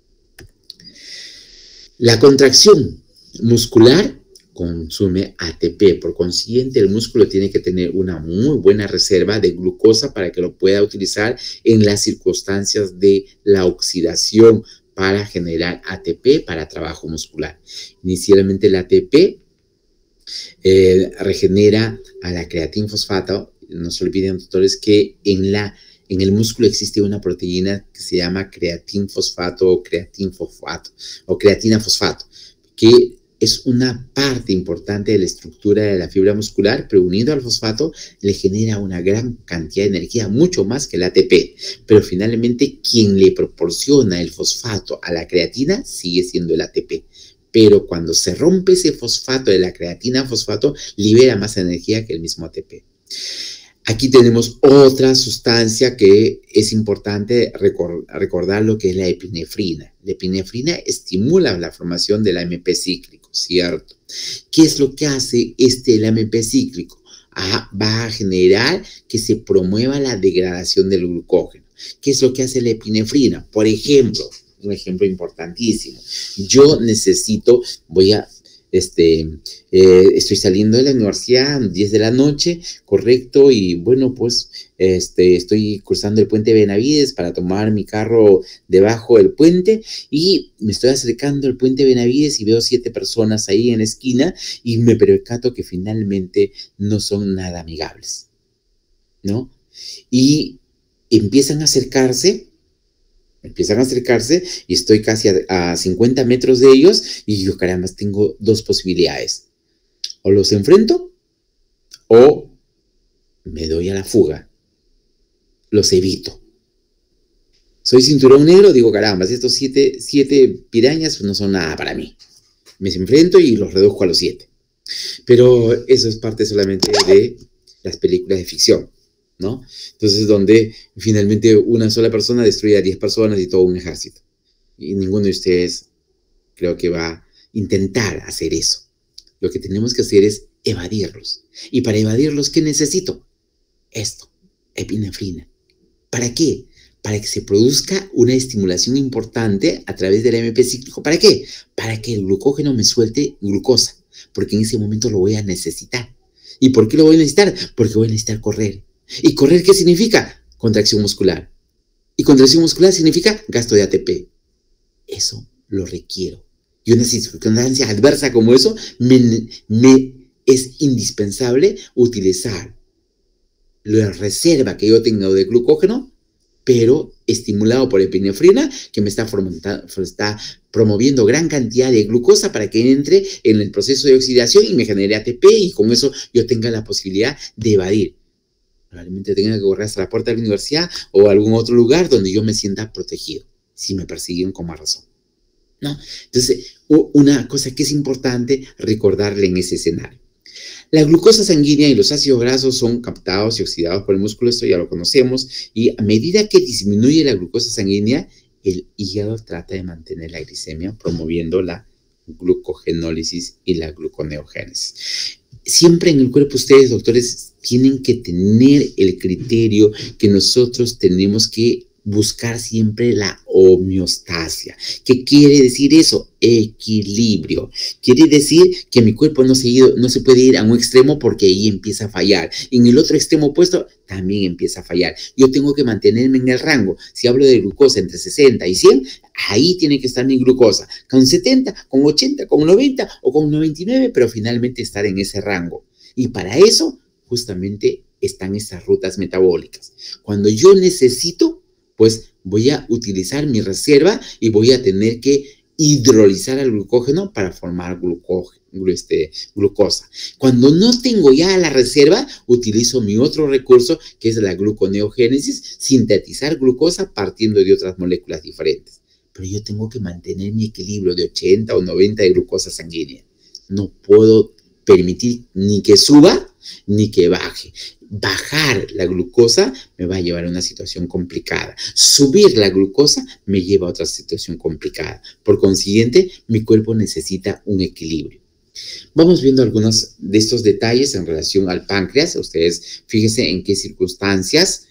La contracción muscular consume ATP, por consiguiente el músculo tiene que tener una muy buena reserva de glucosa para que lo pueda utilizar en las circunstancias de la oxidación para generar ATP para trabajo muscular. Inicialmente el ATP regenera a la creatinfosfato. No se olviden, doctores, que en el músculo existe una proteína que se llama creatinfosfato o creatina fosfato, que es una parte importante de la estructura de la fibra muscular, pero unido al fosfato le genera una gran cantidad de energía, mucho más que el ATP. Pero finalmente quien le proporciona el fosfato a la creatina sigue siendo el ATP. Pero cuando se rompe ese fosfato de la creatina fosfato, libera más energía que el mismo ATP. Aquí tenemos otra sustancia que es importante recordar lo que es la epinefrina. La epinefrina estimula la formación del AMP cíclico, ¿cierto? ¿Qué es lo que hace el AMP cíclico? Va a generar que se promueva la degradación del glucógeno. ¿Qué es lo que hace la epinefrina? Por ejemplo, un ejemplo importantísimo. Yo necesito, estoy saliendo de la universidad, 10 de la noche, correcto, y bueno, pues estoy cruzando el puente Benavides para tomar mi carro debajo del puente y me estoy acercando al puente Benavides y veo 7 personas ahí en la esquina y me percato que finalmente no son nada amigables, ¿no? Y empiezan a acercarse y estoy casi a 50 metros de ellos y yo, caramba, tengo dos posibilidades. O los enfrento o me doy a la fuga. Los evito. Soy cinturón negro, digo, caramba, estos 7 pirañas no son nada para mí. Me enfrento y los reduzco a los 7. Pero eso es parte solamente de las películas de ficción, ¿no? Entonces, donde finalmente una sola persona destruye a 10 personas y todo un ejército. Y ninguno de ustedes creo que va a intentar hacer eso. Lo que tenemos que hacer es evadirlos. Y para evadirlos, ¿qué necesito? Esto, epinefrina. ¿Para qué? Para que se produzca una estimulación importante a través del AMP cíclico. ¿Para qué? Para que el glucógeno me suelte glucosa. Porque en ese momento lo voy a necesitar. ¿Y por qué lo voy a necesitar? Porque voy a necesitar correr. ¿Y correr qué significa? Contracción muscular. Y contracción muscular significa gasto de ATP. Eso lo requiero. Y una circunstancia adversa como eso, me es indispensable utilizar la reserva que yo tengo de glucógeno, pero estimulado por epinefrina, que me está promoviendo gran cantidad de glucosa para que entre en el proceso de oxidación y me genere ATP, y con eso yo tenga la posibilidad de evadir. Probablemente tenga que correr hasta la puerta de la universidad o algún otro lugar donde yo me sienta protegido, si me persiguen con más razón, ¿no? Entonces, una cosa que es importante recordarle en ese escenario. La glucosa sanguínea y los ácidos grasos son captados y oxidados por el músculo, esto ya lo conocemos, y a medida que disminuye la glucosa sanguínea, el hígado trata de mantener la glicemia, promoviendo la glucogenólisis y la gluconeogénesis. Siempre en el cuerpo ustedes, doctores, tienen que tener el criterio que nosotros tenemos que buscar siempre la homeostasia. ¿Qué quiere decir eso? Equilibrio. Quiere decir que mi cuerpo no se puede ir a un extremo porque ahí empieza a fallar. Y en el otro extremo opuesto también empieza a fallar. Yo tengo que mantenerme en el rango. Si hablo de glucosa entre 60 y 100, ahí tiene que estar mi glucosa. Con 70, con 80, con 90 o con 99, pero finalmente estar en ese rango. Y para eso, justamente, están estas rutas metabólicas. Cuando yo necesito, pues voy a utilizar mi reserva y voy a tener que hidrolizar el glucógeno para formar glucosa. Cuando no tengo ya la reserva, utilizo mi otro recurso, que es la gluconeogénesis, sintetizar glucosa partiendo de otras moléculas diferentes. Pero yo tengo que mantener mi equilibrio de 80 o 90 de glucosa sanguínea. No puedo permitir ni que suba ni que baje. Bajar la glucosa me va a llevar a una situación complicada. Subir la glucosa me lleva a otra situación complicada. Por consiguiente, mi cuerpo necesita un equilibrio. Vamos viendo algunos de estos detalles en relación al páncreas. Ustedes fíjense en qué circunstancias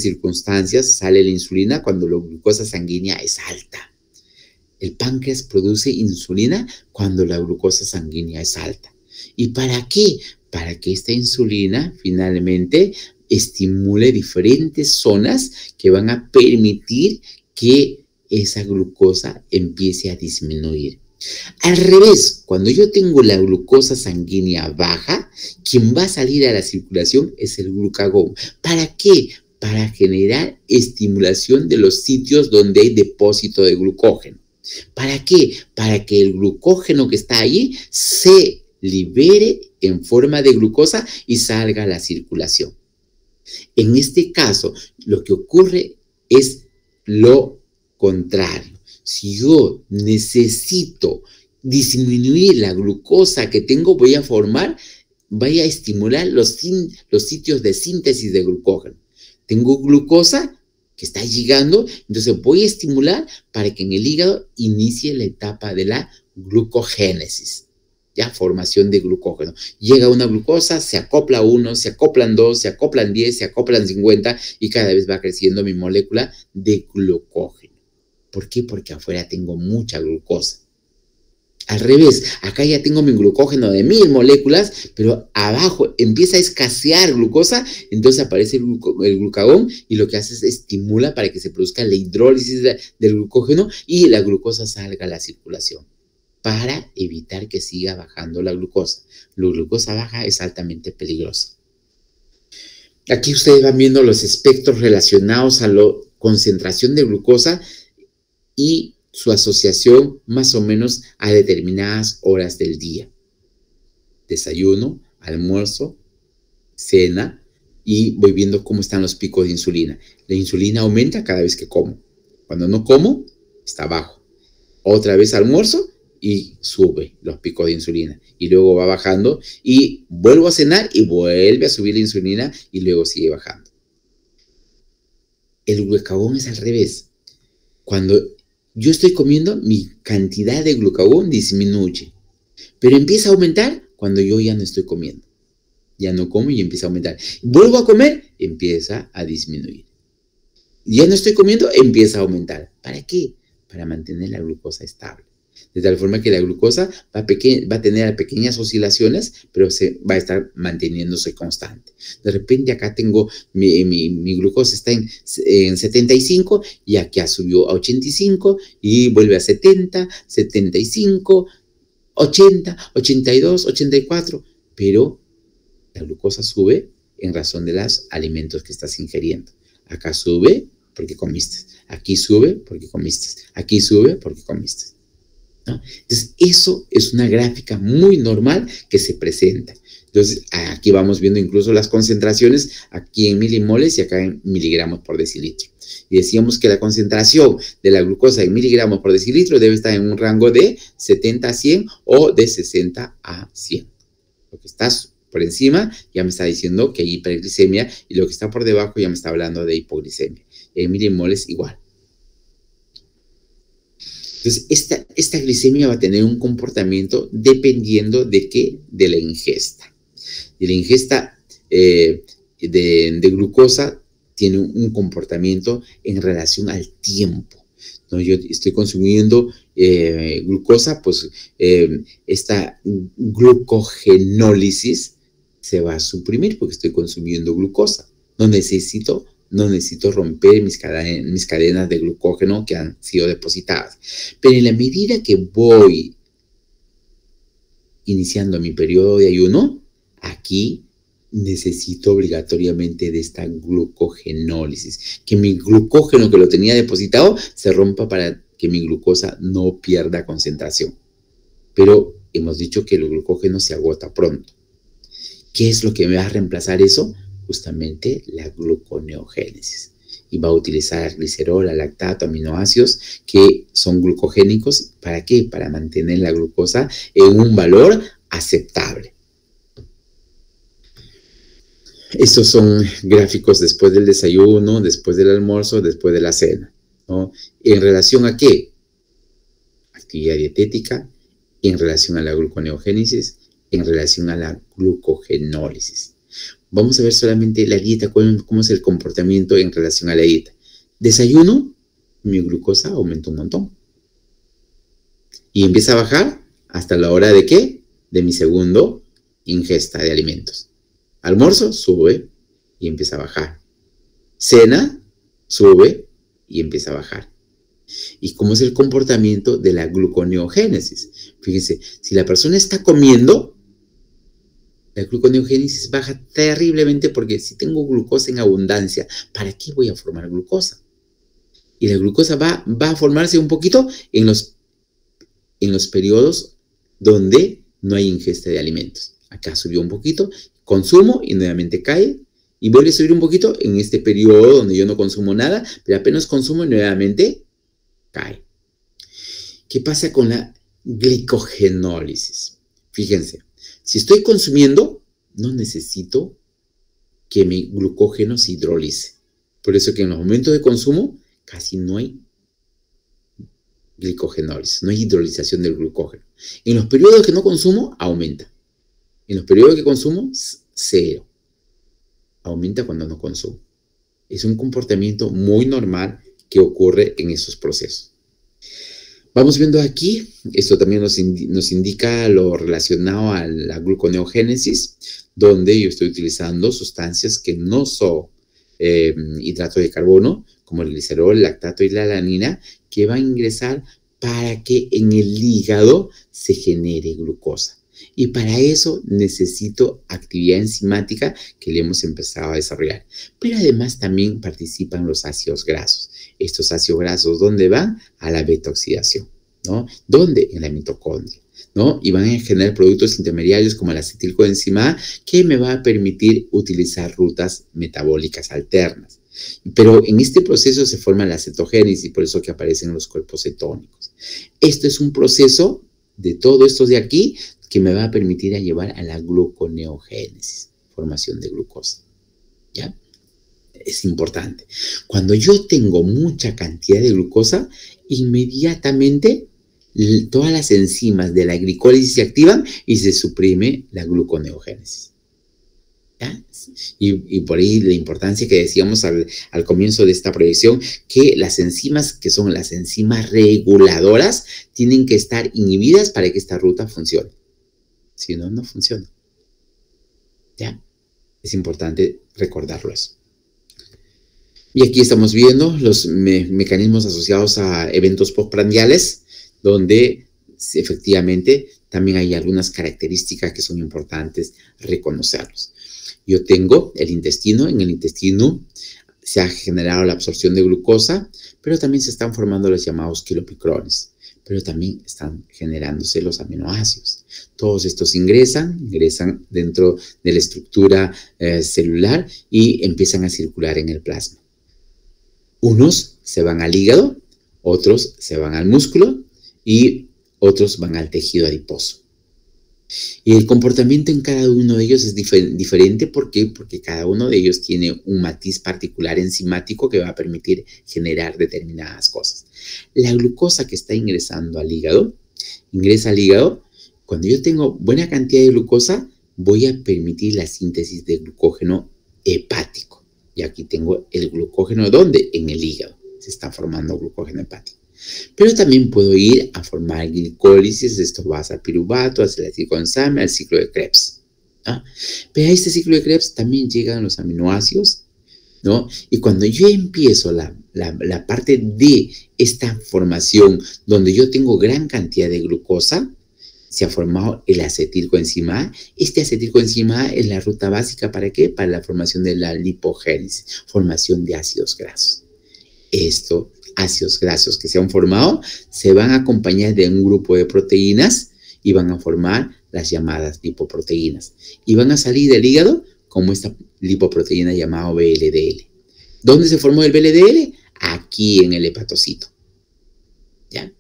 sale la insulina cuando la glucosa sanguínea es alta. El páncreas produce insulina cuando la glucosa sanguínea es alta. ¿Y para qué? Para que esta insulina finalmente estimule diferentes zonas que van a permitir que esa glucosa empiece a disminuir. Al revés, cuando yo tengo la glucosa sanguínea baja, quien va a salir a la circulación es el glucagón. ¿Para qué? Para generar estimulación de los sitios donde hay depósito de glucógeno. ¿Para qué? Para que el glucógeno que está allí se libere en forma de glucosa y salga a la circulación. En este caso, lo que ocurre es lo contrario. Si yo necesito disminuir la glucosa que tengo, voy a estimular los sitios de síntesis de glucógeno. Tengo glucosa que está llegando, entonces voy a estimular para que en el hígado inicie la etapa de la glucogénesis. Ya, formación de glucógeno. Llega una glucosa, se acopla 1, se acoplan 2, se acoplan 10, se acoplan 50 y cada vez va creciendo mi molécula de glucógeno. ¿Por qué? Porque afuera tengo mucha glucosa. Al revés, acá ya tengo mi glucógeno de 1000 moléculas, pero abajo empieza a escasear glucosa, entonces aparece el glucagón y lo que hace es estimula para que se produzca la hidrólisis del glucógeno y la glucosa salga a la circulación, para evitar que siga bajando la glucosa. La glucosa baja es altamente peligrosa. Aquí ustedes van viendo los espectros relacionados a la concentración de glucosa y su asociación más o menos a determinadas horas del día. Desayuno, almuerzo, cena, y voy viendo cómo están los picos de insulina. La insulina aumenta cada vez que como. Cuando no como, está bajo. Otra vez almuerzo y sube los picos de insulina. Y luego va bajando y vuelvo a cenar y vuelve a subir la insulina y luego sigue bajando. El glucagón es al revés. Cuando yo estoy comiendo, mi cantidad de glucagón disminuye. Pero empieza a aumentar cuando yo ya no estoy comiendo. Ya no como y empieza a aumentar. Vuelvo a comer, empieza a disminuir. Ya no estoy comiendo, empieza a aumentar. ¿Para qué? Para mantener la glucosa estable. De tal forma que la glucosa va a tener pequeñas oscilaciones, pero va a estar manteniéndose constante. De repente acá tengo mi glucosa está en 75 y aquí subió a 85 y vuelve a 70, 75, 80, 82, 84. Pero la glucosa sube en razón de los alimentos que estás ingiriendo. Acá sube porque comiste. Aquí sube porque comiste. Aquí sube porque comiste. ¿No? Entonces, eso es una gráfica muy normal que se presenta. Entonces, aquí vamos viendo incluso las concentraciones, aquí en milimoles y acá en miligramos por decilitro. Y decíamos que la concentración de la glucosa en miligramos por decilitro debe estar en un rango de 70 a 100 o de 60 a 100. Lo que está por encima ya me está diciendo que hay hiperglicemia y lo que está por debajo ya me está hablando de hipoglicemia. En milimoles igual. Entonces, esta glicemia va a tener un comportamiento dependiendo de qué, de la ingesta. De la ingesta de glucosa tiene un comportamiento en relación al tiempo, ¿no? Yo estoy consumiendo glucosa, pues esta glucogenólisis se va a suprimir porque estoy consumiendo glucosa. No necesito romper mis cadenas de glucógeno que han sido depositadas. Pero en la medida que voy iniciando mi periodo de ayuno, aquí necesito obligatoriamente de esta glucogenólisis, que mi glucógeno que lo tenía depositado se rompa para que mi glucosa no pierda concentración. Pero hemos dicho que el glucógeno se agota pronto. ¿Qué es lo que me va a reemplazar eso? Justamente la gluconeogénesis. Y va a utilizar glicerol, lactato, aminoácidos que son glucogénicos. ¿Para qué? Para mantener la glucosa en un valor aceptable. Estos son gráficos después del desayuno, después del almuerzo, después de la cena, ¿no? ¿En relación a qué? Actividad dietética, en relación a la gluconeogénesis, en relación a la glucogenólisis. Vamos a ver solamente la dieta, cómo es el comportamiento en relación a la dieta. Desayuno, mi glucosa aumenta un montón. Y empieza a bajar hasta la hora de ¿qué? De mi segundo ingesta de alimentos. Almuerzo, sube y empieza a bajar. Cena, sube y empieza a bajar. ¿Y cómo es el comportamiento de la gluconeogénesis? Fíjense, si la persona está comiendo, la gluconeogénesis baja terriblemente porque si tengo glucosa en abundancia, ¿para qué voy a formar glucosa? Y la glucosa va a formarse un poquito en los periodos donde no hay ingesta de alimentos. Acá subió un poquito, consumo y nuevamente cae. Y vuelve a subir un poquito en este periodo donde yo no consumo nada, pero apenas consumo y nuevamente cae. ¿Qué pasa con la glicogenólisis? Fíjense, si estoy consumiendo, no necesito que mi glucógeno se hidrolice. Por eso que en los momentos de consumo casi no hay glicogenólisis, no hay hidrolización del glucógeno. En los periodos que no consumo, aumenta. En los periodos que consumo, cero. Aumenta cuando no consumo. Es un comportamiento muy normal que ocurre en esos procesos. Vamos viendo aquí, esto también nos indica lo relacionado a la gluconeogénesis, donde yo estoy utilizando sustancias que no son hidrato de carbono, como el glicerol, el lactato y la alanina, que van a ingresar para que en el hígado se genere glucosa. Y para eso necesito actividad enzimática que le hemos empezado a desarrollar. Pero además también participan los ácidos grasos. Estos ácidos grasos, ¿dónde van? A la beta-oxidación, ¿no? ¿Dónde? En la mitocondria, ¿no? Y van a generar productos intermediarios como la acetilcoenzima A, que me va a permitir utilizar rutas metabólicas alternas. Pero en este proceso se forma la cetogénesis, por eso que aparecen los cuerpos cetónicos. Esto es un proceso de todo esto de aquí que me va a permitir llevar a la gluconeogénesis, formación de glucosa. ¿Ya? Es importante. Cuando yo tengo mucha cantidad de glucosa, inmediatamente todas las enzimas de la glicólisis se activan y se suprime la gluconeogénesis. ¿Ya? Y por ahí la importancia que decíamos al comienzo de esta proyección, que las enzimas, que son las enzimas reguladoras, tienen que estar inhibidas para que esta ruta funcione. Si no, no funciona. ¿Ya? Es importante recordarlo eso. Y aquí estamos viendo los mecanismos asociados a eventos postprandiales, donde efectivamente también hay algunas características que son importantes reconocerlos. Yo tengo el intestino, en el intestino se ha generado la absorción de glucosa, pero también se están formando los llamados kilopicrones, pero también están generándose los aminoácidos. Todos estos ingresan dentro de la estructura celular y empiezan a circular en el plasma. Unos se van al hígado, otros se van al músculo y otros van al tejido adiposo. Y el comportamiento en cada uno de ellos es diferente. ¿Por qué? Porque cada uno de ellos tiene un matiz particular enzimático que va a permitir generar determinadas cosas. La glucosa que está ingresando al hígado, ingresa al hígado. Cuando yo tengo buena cantidad de glucosa, voy a permitir la síntesis de glucógeno hepático. Y aquí tengo el glucógeno, ¿dónde? En el hígado. Se está formando glucógeno hepático. Pero también puedo ir a formar glicólisis. Esto va a piruvato, acetilcoenzame, al ciclo de Krebs. ¿Ah? Pero a este ciclo de Krebs también llegan los aminoácidos, ¿no? Y cuando yo empiezo la parte de esta formación, donde yo tengo gran cantidad de glucosa, se ha formado el acetilcoenzima A. Este acetilcoenzima A es la ruta básica, ¿para qué? Para la formación de la lipogénesis, formación de ácidos grasos. Estos ácidos grasos que se han formado se van a acompañar de un grupo de proteínas y van a formar las llamadas lipoproteínas. Y van a salir del hígado como esta lipoproteína llamada VLDL. ¿Dónde se formó el VLDL? Aquí en el hepatocito. ¿Ya?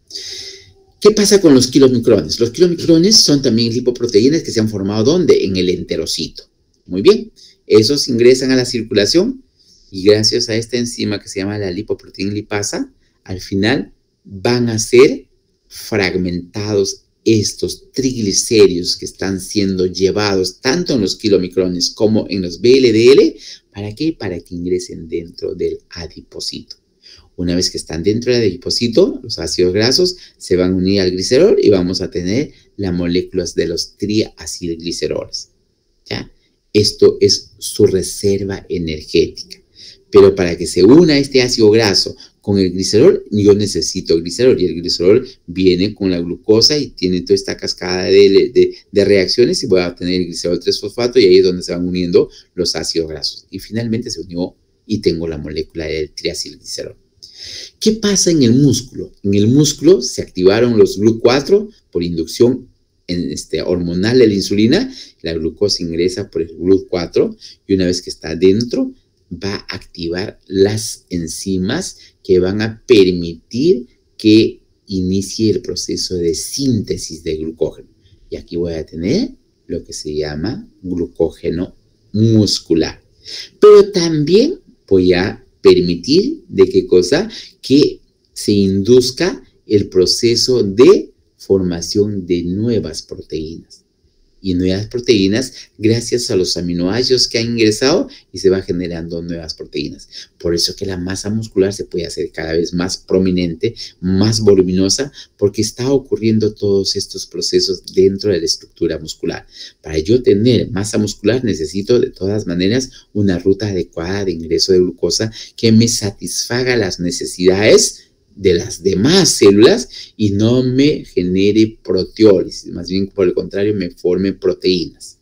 ¿Qué pasa con los kilomicrones? Los kilomicrones son también lipoproteínas que se han formado ¿dónde? En el enterocito. Muy bien. Esos ingresan a la circulación y gracias a esta enzima que se llama la lipoproteína lipasa, al final van a ser fragmentados estos triglicéridos que están siendo llevados tanto en los kilomicrones como en los VLDL. ¿Para qué? Para que ingresen dentro del adipocito. Una vez que están dentro del adipocito, los ácidos grasos se van a unir al glicerol y vamos a tener las moléculas de los triacilgliceroles. ¿Ya? Esto es su reserva energética. Pero para que se una este ácido graso con el glicerol, yo necesito glicerol. Y el glicerol viene con la glucosa y tiene toda esta cascada de reacciones y voy a tener el glicerol 3-fosfato y ahí es donde se van uniendo los ácidos grasos. Y finalmente se unió y tengo la molécula del triacilglicerol. ¿Qué pasa en el músculo? En el músculo se activaron los GLUT4 por inducción hormonal de la insulina. La glucosa ingresa por el GLUT4 y una vez que está dentro va a activar las enzimas que van a permitir que inicie el proceso de síntesis de glucógeno. Y aquí voy a tener lo que se llama glucógeno muscular. Pero también voy a permitir de qué cosa, que se induzca el proceso de formación de nuevas proteínas. Y nuevas proteínas gracias a los aminoácidos que han ingresado y se va generando nuevas proteínas. Por eso que la masa muscular se puede hacer cada vez más prominente, más voluminosa, porque está ocurriendo todos estos procesos dentro de la estructura muscular. Para yo tener masa muscular necesito de todas maneras una ruta adecuada de ingreso de glucosa que me satisfaga las necesidades de las demás células y no me genere proteólisis, más bien por el contrario me forme proteínas.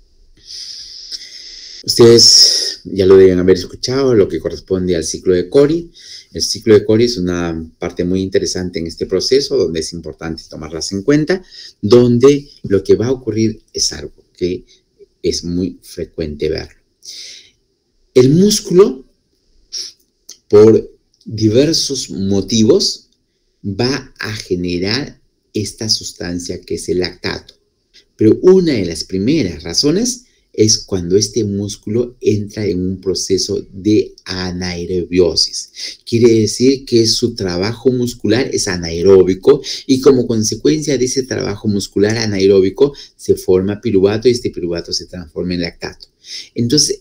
Ustedes ya lo deben haber escuchado, lo que corresponde al ciclo de Cori. El ciclo de Cori es una parte muy interesante en este proceso, donde es importante tomarlas en cuenta, donde lo que va a ocurrir es algo que es muy frecuente verlo. El músculo, por diversos motivos, va a generar esta sustancia que es el lactato. Pero una de las primeras razones es cuando este músculo entra en un proceso de anaerobiosis. Quiere decir que su trabajo muscular es anaeróbico y como consecuencia de ese trabajo muscular anaeróbico se forma piruvato y este piruvato se transforma en lactato. Entonces,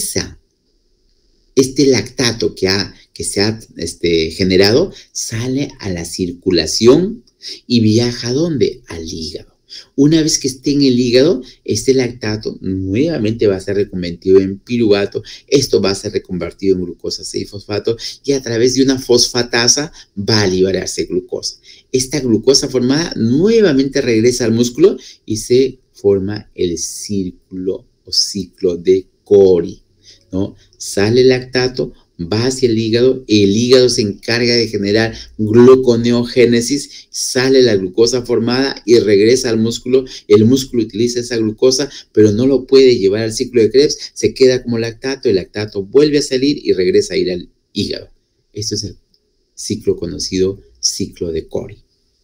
este lactato que se ha generado sale a la circulación y viaja ¿a dónde? Al hígado. Una vez que esté en el hígado, este lactato nuevamente va a ser reconvertido en piruvato. Esto va a ser reconvertido en glucosa 6-fosfato y a través de una fosfatasa va a liberarse glucosa. Esta glucosa formada nuevamente regresa al músculo y se forma el círculo o ciclo de Cori, ¿no? Sale el lactato, va hacia el hígado se encarga de generar gluconeogénesis, sale la glucosa formada y regresa al músculo. El músculo utiliza esa glucosa, pero no lo puede llevar al ciclo de Krebs, se queda como lactato, el lactato vuelve a salir y regresa a ir al hígado. Esto es el ciclo conocido ciclo de Cori.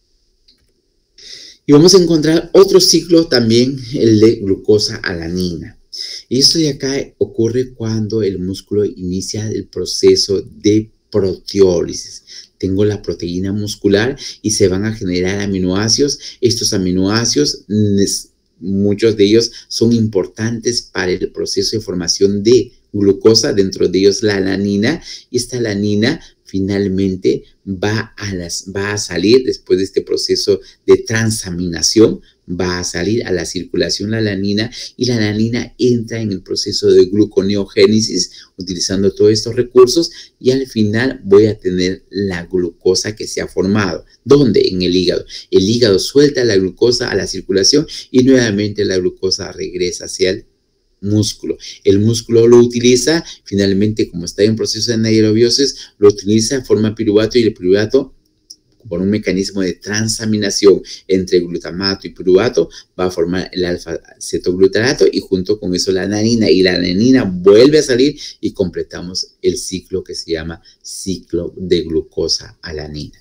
Y vamos a encontrar otro ciclo también, el de glucosa-alanina. Y esto de acá ocurre cuando el músculo inicia el proceso de proteólisis. Tengo la proteína muscular y se van a generar aminoácidos. Estos aminoácidos muchos de ellos son importantes para el proceso de formación de glucosa, dentro de ellos la alanina, y esta alanina finalmente va a salir después de este proceso de transaminación, va a salir a la circulación la alanina, y la alanina entra en el proceso de gluconeogénesis utilizando todos estos recursos, y al final voy a tener la glucosa que se ha formado. ¿Dónde? En el hígado. El hígado suelta la glucosa a la circulación y nuevamente la glucosa regresa hacia el músculo. El músculo lo utiliza, finalmente, como está en proceso de anaerobiosis, lo utiliza, forma piruvato, y el piruvato, por un mecanismo de transaminación entre glutamato y piruvato, va a formar el alfa-cetoglutarato, y junto con eso la alanina, y la alanina vuelve a salir y completamos el ciclo que se llama ciclo de glucosa-alanina.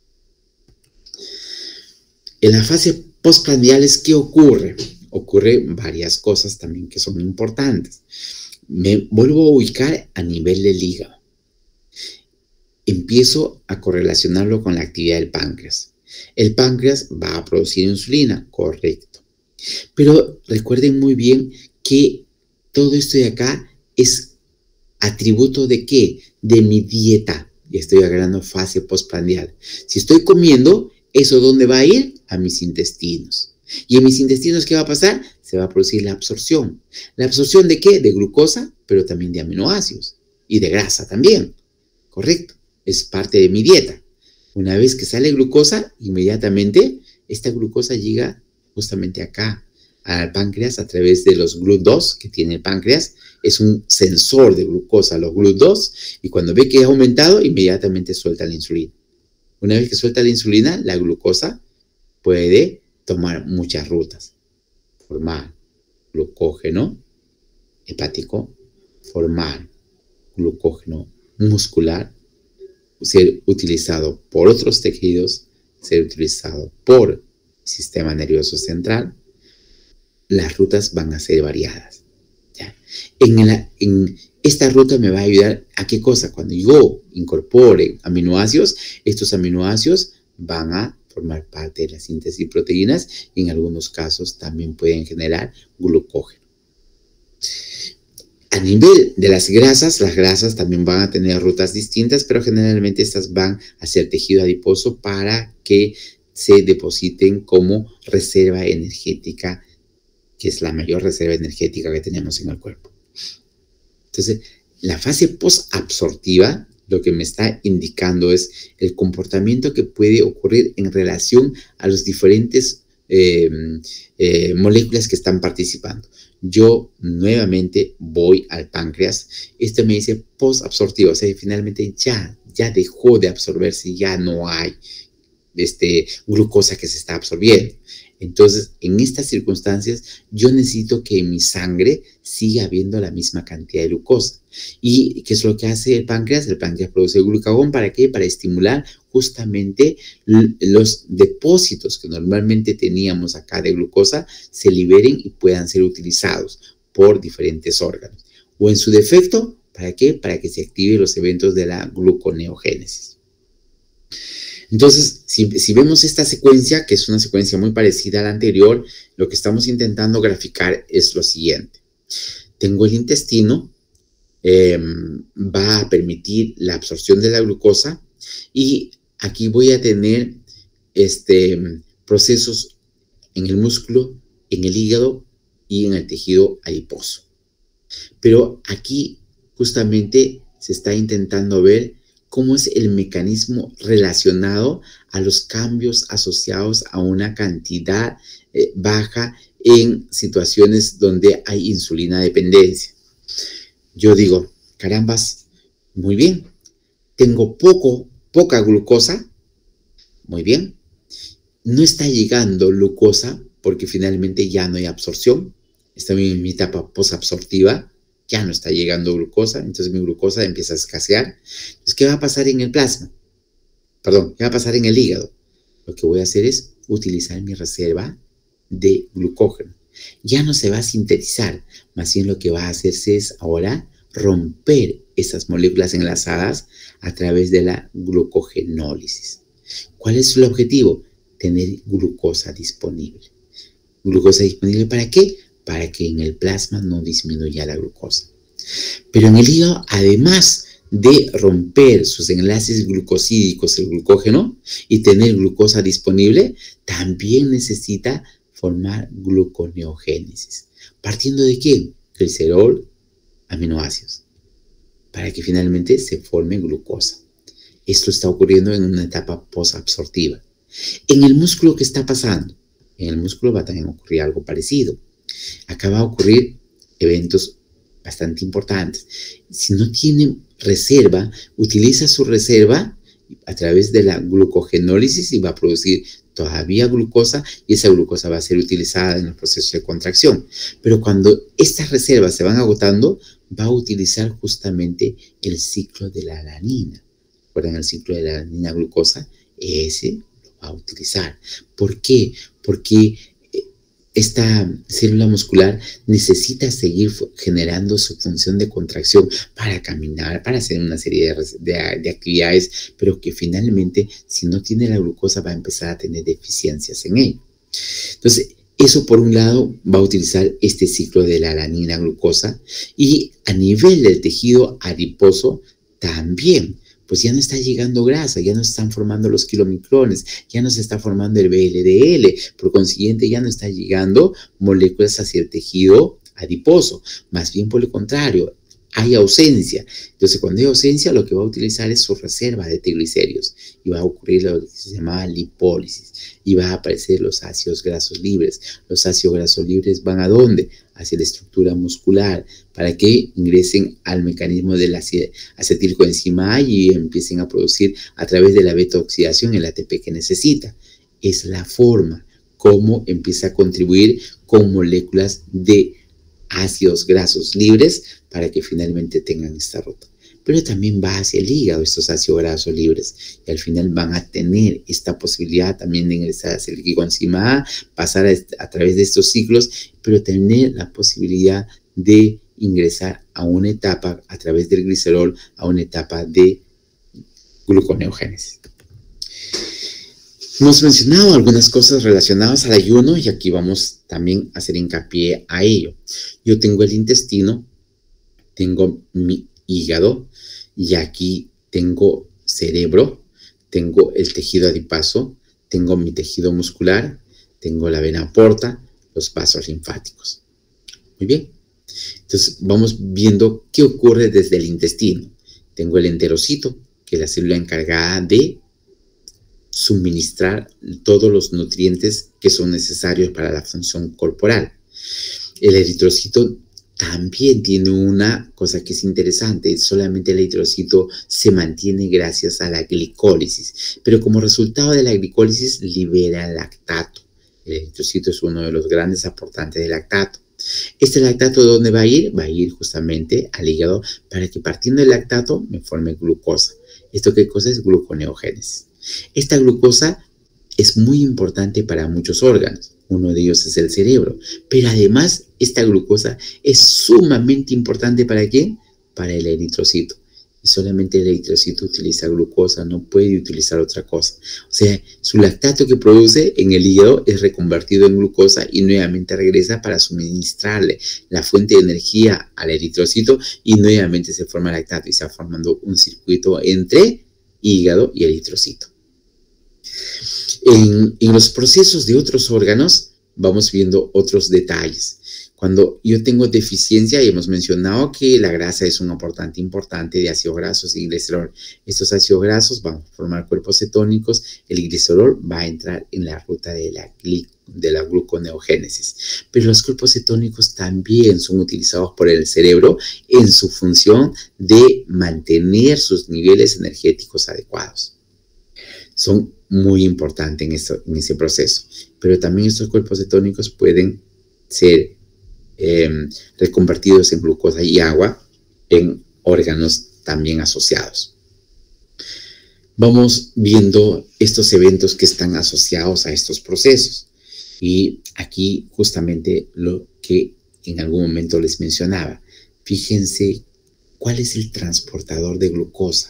En la fase postprandial, ¿qué ocurre? Ocurren varias cosas también que son importantes. Me vuelvo a ubicar a nivel del hígado. Empiezo a correlacionarlo con la actividad del páncreas. El páncreas va a producir insulina, correcto. Pero recuerden muy bien que todo esto de acá es atributo ¿de qué? De mi dieta. Y estoy agarrando fase postprandial. Si estoy comiendo, ¿eso dónde va a ir? A mis intestinos. ¿Y en mis intestinos qué va a pasar? Se va a producir la absorción. ¿La absorción de qué? De glucosa, pero también de aminoácidos. Y de grasa también. Correcto. Es parte de mi dieta. Una vez que sale glucosa, inmediatamente esta glucosa llega justamente acá, al páncreas, a través de los GLUT2 que tiene el páncreas. Es un sensor de glucosa, los GLUT2, y cuando ve que ha aumentado, inmediatamente suelta la insulina. Una vez que suelta la insulina, la glucosa puede tomar muchas rutas. Formar glucógeno hepático, formar glucógeno muscular, ser utilizado por otros tejidos, ser utilizado por el sistema nervioso central. Las rutas van a ser variadas. ¿Ya? En esta ruta me va a ayudar a qué cosa. Cuando yo incorpore aminoácidos, estos aminoácidos van a formar parte de la síntesis de proteínas, y en algunos casos también pueden generar glucógeno. A nivel de las grasas también van a tener rutas distintas, pero generalmente estas van hacia el tejido adiposo para que se depositen como reserva energética, que es la mayor reserva energética que tenemos en el cuerpo. Entonces, la fase posabsortiva lo que me está indicando es el comportamiento que puede ocurrir en relación a los diferentes moléculas que están participando. Yo nuevamente voy al páncreas. Esto me dice posabsortivo, o sea, finalmente ya dejó de absorberse, ya no hay glucosa que se está absorbiendo. Entonces, en estas circunstancias, yo necesito que en mi sangre siga habiendo la misma cantidad de glucosa. ¿Y qué es lo que hace el páncreas? El páncreas produce glucagón, ¿para qué? Para estimular justamente los depósitos que normalmente teníamos acá de glucosa se liberen y puedan ser utilizados por diferentes órganos. O en su defecto, ¿para qué? Para que se activen los eventos de la gluconeogénesis. Entonces, si vemos esta secuencia, que es una secuencia muy parecida a la anterior, lo que estamos intentando graficar es lo siguiente. Tengo el intestino, va a permitir la absorción de la glucosa, y aquí voy a tener procesos en el músculo, en el hígado y en el tejido adiposo. Pero aquí justamente se está intentando ver cómo es el mecanismo relacionado a los cambios asociados a una cantidad baja en situaciones donde hay insulina dependencia. Yo digo, carambas, muy bien, tengo poca glucosa, muy bien, no está llegando glucosa porque finalmente ya no hay absorción, estoy en mi etapa posabsortiva, ya no está llegando glucosa, entonces mi glucosa empieza a escasear. Entonces, ¿qué va a pasar en el plasma? Perdón, ¿qué va a pasar en el hígado? Lo que voy a hacer es utilizar mi reserva de glucógeno. Ya no se va a sintetizar, más bien lo que va a hacerse es ahora romper esas moléculas enlazadas a través de la glucogenólisis. ¿Cuál es el objetivo? Tener glucosa disponible. Glucosa disponible ¿para qué? Para que en el plasma no disminuya la glucosa. Pero en el hígado, además de romper sus enlaces glucosídicos, el glucógeno, y tener glucosa disponible, también necesita formar gluconeogénesis. ¿Partiendo de qué? Glicerol, aminoácidos, para que finalmente se forme glucosa. Esto está ocurriendo en una etapa posabsortiva. En el músculo, ¿qué está pasando? En el músculo va a también ocurrir algo parecido. Acá va a ocurrir eventos bastante importantes. Si no tiene reserva, utiliza su reserva a través de la glucogenólisis y va a producir todavía glucosa, y esa glucosa va a ser utilizada en el proceso de contracción. Pero cuando estas reservas se van agotando, va a utilizar justamente el ciclo de la alanina. ¿Recuerdan el ciclo de la alanina glucosa? Ese lo va a utilizar. ¿Por qué? Porque esta célula muscular necesita seguir generando su función de contracción para caminar, para hacer una serie de actividades, pero que finalmente, si no tiene la glucosa, va a empezar a tener deficiencias en ella. Entonces, eso por un lado va a utilizar este ciclo de la alanina glucosa, y a nivel del tejido adiposo también. Pues ya no está llegando grasa, ya no se están formando los kilomicrones, ya no se está formando el VLDL, por consiguiente ya no está llegando moléculas hacia el tejido adiposo, más bien por el contrario, hay ausencia. Entonces, cuando hay ausencia, lo que va a utilizar es su reserva de triglicéridos y va a ocurrir lo que se llama lipólisis y va a aparecer los ácidos grasos libres. Los ácidos grasos libres van ¿a dónde? Hacia la estructura muscular, para que ingresen al mecanismo de la acetilcoenzima A y empiecen a producir a través de la beta-oxidación el ATP que necesita. Es la forma como empieza a contribuir con moléculas de ácidos grasos libres para que finalmente tengan esta ruta. Pero también va hacia el hígado estos ácidos grasos libres y al final van a tener esta posibilidad también de ingresar hacia el coenzima A, pasar a través de estos ciclos, pero tener la posibilidad de ingresar a una etapa a través del glicerol, a una etapa de gluconeogénesis. Hemos mencionado algunas cosas relacionadas al ayuno y aquí vamos también a hacer hincapié a ello. Yo tengo el intestino, tengo mi hígado y aquí tengo cerebro, tengo el tejido adiposo, tengo mi tejido muscular, tengo la vena porta, los vasos linfáticos. Muy bien. Entonces vamos viendo qué ocurre desde el intestino. Tengo el enterocito, que es la célula encargada de suministrar todos los nutrientes que son necesarios para la función corporal. El eritrocito también tiene una cosa que es interesante, solamente el eritrocito se mantiene gracias a la glicólisis, pero como resultado de la glicólisis libera lactato. El eritrocito es uno de los grandes aportantes de lactato. ¿Este lactato de dónde va a ir? Va a ir justamente al hígado para que partiendo del lactato me forme glucosa. ¿Esto qué cosa es? Gluconeogénesis. Esta glucosa es muy importante para muchos órganos. Uno de ellos es el cerebro. Pero además, esta glucosa es sumamente importante ¿para quién? Para el eritrocito. Y solamente el eritrocito utiliza glucosa, no puede utilizar otra cosa. O sea, su lactato que produce en el hígado es reconvertido en glucosa y nuevamente regresa para suministrarle la fuente de energía al eritrocito y nuevamente se forma el lactato y se va formando un circuito entre hígado y eritrocito. En los procesos de otros órganos vamos viendo otros detalles. Cuando yo tengo deficiencia, y hemos mencionado que la grasa es un aportante importante de ácidos grasos y glicerol. Estos ácidos grasos van a formar cuerpos cetónicos, el glicerol va a entrar en la ruta de la gluconeogénesis. Pero los cuerpos cetónicos también son utilizados por el cerebro en su función de mantener sus niveles energéticos adecuados. Son muy importantes en ese proceso. Pero también estos cuerpos cetónicos pueden ser reconvertidos en glucosa y agua en órganos también asociados. Vamos viendo estos eventos que están asociados a estos procesos. Y aquí justamente lo que en algún momento les mencionaba. Fíjense cuál es el transportador de glucosa.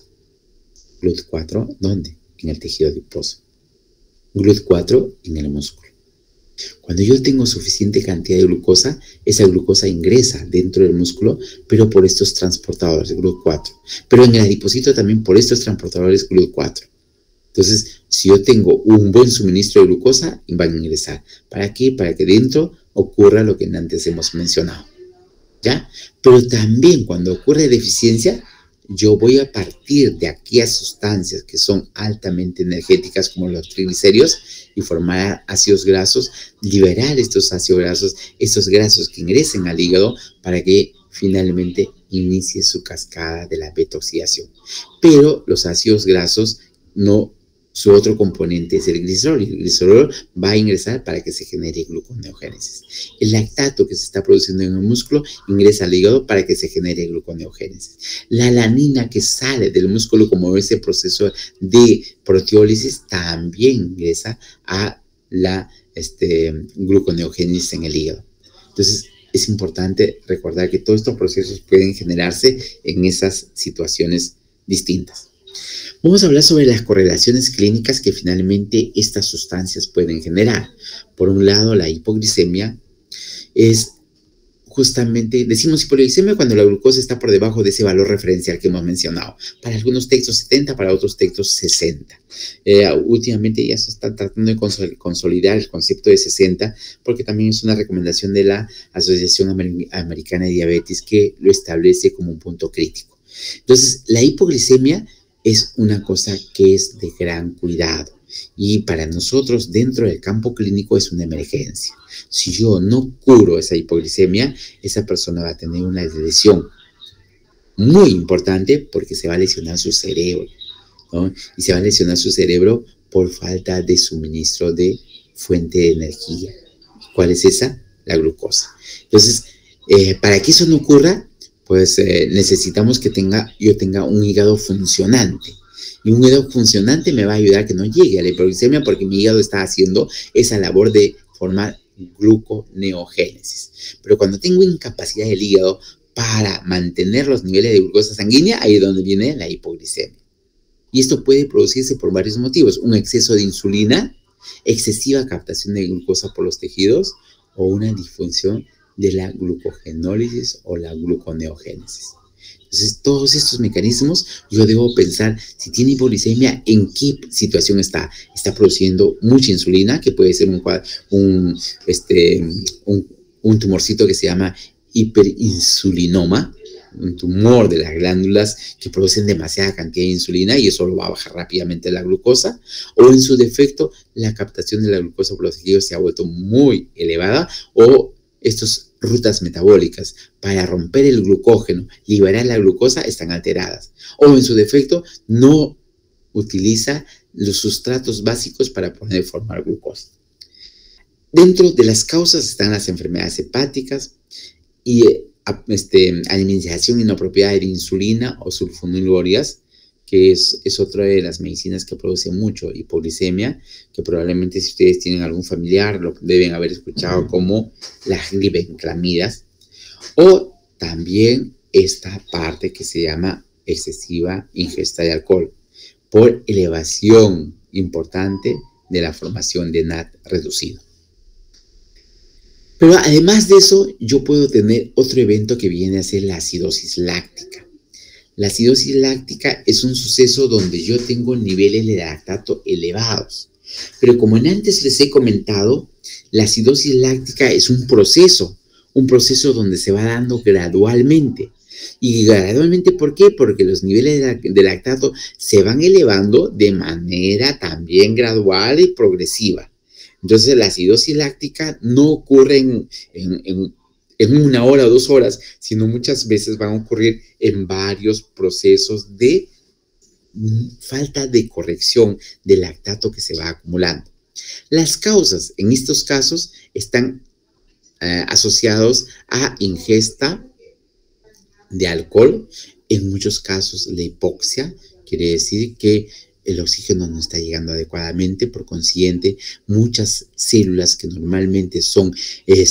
GLUT4, ¿dónde? En el tejido adiposo. GLUT4 en el músculo. Cuando yo tengo suficiente cantidad de glucosa, esa glucosa ingresa dentro del músculo, pero por estos transportadores GLUT4. Pero en el adipocito también por estos transportadores GLUT4. Entonces, si yo tengo un buen suministro de glucosa, van a ingresar. ¿Para qué? Para que dentro ocurra lo que antes hemos mencionado. ¿Ya? Pero también cuando ocurre deficiencia, yo voy a partir de aquellas sustancias que son altamente energéticas como los triglicéridos y formar ácidos grasos, liberar estos ácidos grasos, estos grasos que ingresen al hígado para que finalmente inicie su cascada de la beta-oxidación. Pero los ácidos grasos no, su otro componente es el glicerol, y el glicerol va a ingresar para que se genere gluconeogénesis. El lactato que se está produciendo en el músculo ingresa al hígado para que se genere gluconeogénesis. La alanina que sale del músculo como ese proceso de proteólisis también ingresa a la gluconeogénesis en el hígado. Entonces, es importante recordar que todos estos procesos pueden generarse en esas situaciones distintas. Vamos a hablar sobre las correlaciones clínicas que finalmente estas sustancias pueden generar. Por un lado, la hipoglicemia es justamente, decimos hipoglicemia cuando la glucosa está por debajo de ese valor referencial que hemos mencionado. Para algunos textos 70, para otros textos 60. Últimamente ya se está tratando de consolidar el concepto de 60 porque también es una recomendación de la Asociación Americana de Diabetes que lo establece como un punto crítico. Entonces, la hipoglicemia es una cosa que es de gran cuidado y para nosotros dentro del campo clínico es una emergencia. Si yo no curo esa hipoglicemia, esa persona va a tener una lesión muy importante porque se va a lesionar su cerebro, ¿no? Y se va a lesionar su cerebro por falta de suministro de fuente de energía. ¿Cuál es esa? La glucosa. Entonces, para que eso no ocurra, pues necesitamos que yo tenga un hígado funcionante. Y un hígado funcionante me va a ayudar a que no llegue a la hipoglicemia porque mi hígado está haciendo esa labor de formar gluconeogénesis. Pero cuando tengo incapacidad del hígado para mantener los niveles de glucosa sanguínea, ahí es donde viene la hipoglicemia. Y esto puede producirse por varios motivos. Un exceso de insulina, excesiva captación de glucosa por los tejidos o una disfunción de la glucogenólisis o la gluconeogénesis. Entonces, todos estos mecanismos, yo debo pensar, si tiene hipoglicemia, ¿en qué situación está? Está produciendo mucha insulina, que puede ser un tumorcito que se llama hiperinsulinoma, un tumor de las glándulas que producen demasiada cantidad de insulina y eso lo va a bajar rápidamente la glucosa, o en su defecto, la captación de la glucosa por los tejidos se ha vuelto muy elevada, o estas rutas metabólicas para romper el glucógeno, liberar la glucosa, están alteradas. O en su defecto, no utiliza los sustratos básicos para poder formar glucosa. Dentro de las causas están las enfermedades hepáticas y alimentación inapropiada de insulina o sulfonilurias, que es otra de las medicinas que produce mucho hipoglicemia, que probablemente si ustedes tienen algún familiar lo deben haber escuchado como las glibenclamidas, o también esta parte que se llama excesiva ingesta de alcohol, por elevación importante de la formación de NAT reducido. Pero además de eso, yo puedo tener otro evento que viene a ser la acidosis láctica. La acidosis láctica es un suceso donde yo tengo niveles de lactato elevados. Pero como antes les he comentado, la acidosis láctica es un proceso donde se va dando gradualmente. Y gradualmente, ¿por qué? Porque los niveles de lactato se van elevando de manera también gradual y progresiva. Entonces, la acidosis láctica no ocurre en 1 hora o 2 horas, sino muchas veces van a ocurrir en varios procesos de falta de corrección del lactato que se va acumulando. Las causas en estos casos están asociados a ingesta de alcohol, en muchos casos la hipoxia, quiere decir que el oxígeno no está llegando adecuadamente, por consiguiente, muchas células que normalmente son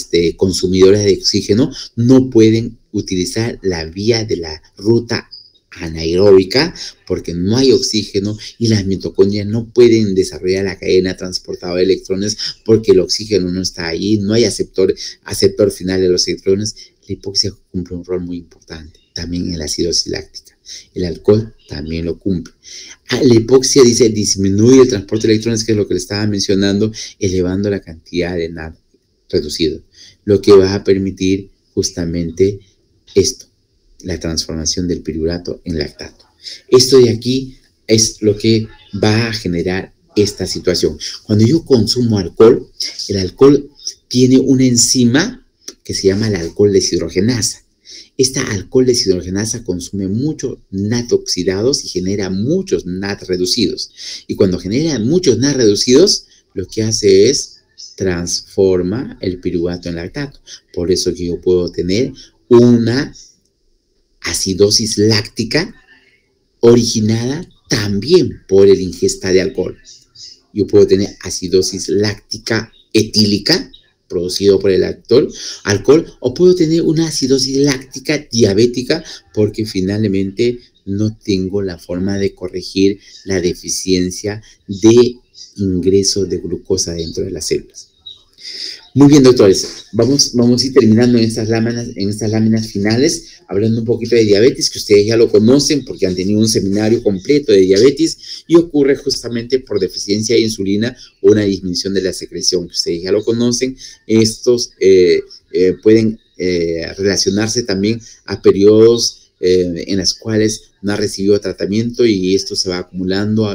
consumidoras de oxígeno no pueden utilizar la vía de la ruta anaeróbica porque no hay oxígeno y las mitocondrias no pueden desarrollar la cadena transportadora de electrones porque el oxígeno no está ahí, no hay aceptor final de los electrones. La hipoxia cumple un rol muy importante también en la acidosis láctica. El alcohol también lo cumple. La hipoxia, dice, disminuye el transporte de electrones, que es lo que le estaba mencionando, elevando la cantidad de NAD reducido, lo que va a permitir justamente esto, la transformación del piruvato en lactato. Esto de aquí es lo que va a generar esta situación. Cuando yo consumo alcohol, el alcohol tiene una enzima que se llama la alcohol deshidrogenasa. Esta alcohol deshidrogenasa consume muchos NAD oxidados y genera muchos NAD reducidos. Y cuando genera muchos NAD reducidos, lo que hace es transforma el piruvato en lactato. Por eso que yo puedo tener una acidosis láctica originada también por el ingesta de alcohol. Yo puedo tener acidosis láctica etílica producido por el alcohol, o puedo tener una acidosis láctica diabética porque finalmente no tengo la forma de corregir la deficiencia de ingreso de glucosa dentro de las células. Muy bien, doctores, vamos a ir terminando en estas láminas finales, hablando un poquito de diabetes, que ustedes ya lo conocen porque han tenido un seminario completo de diabetes, y ocurre justamente por deficiencia de insulina o una disminución de la secreción, que ustedes ya lo conocen. Estos pueden relacionarse también a periodos en los cuales no ha recibido tratamiento, y esto se va acumulando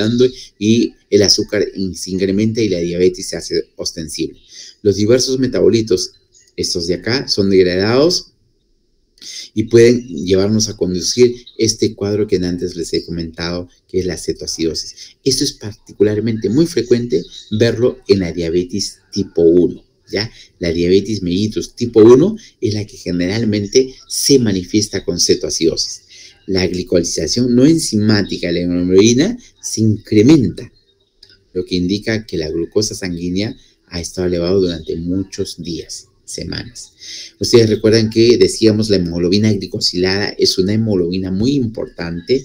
y el azúcar se incrementa y la diabetes se hace ostensible. Los diversos metabolitos, estos de acá, son degradados y pueden llevarnos a conducir este cuadro que antes les he comentado, que es la cetoacidosis. Esto es particularmente muy frecuente verlo en la diabetes tipo 1. ¿Ya? La diabetes mellitus tipo 1 es la que generalmente se manifiesta con cetoacidosis. La glicolización no enzimática de la hemoglobina se incrementa, lo que indica que la glucosa sanguínea ha estado elevado durante muchos días, semanas. Ustedes recuerdan que decíamos la hemoglobina glicosilada es una hemoglobina muy importante,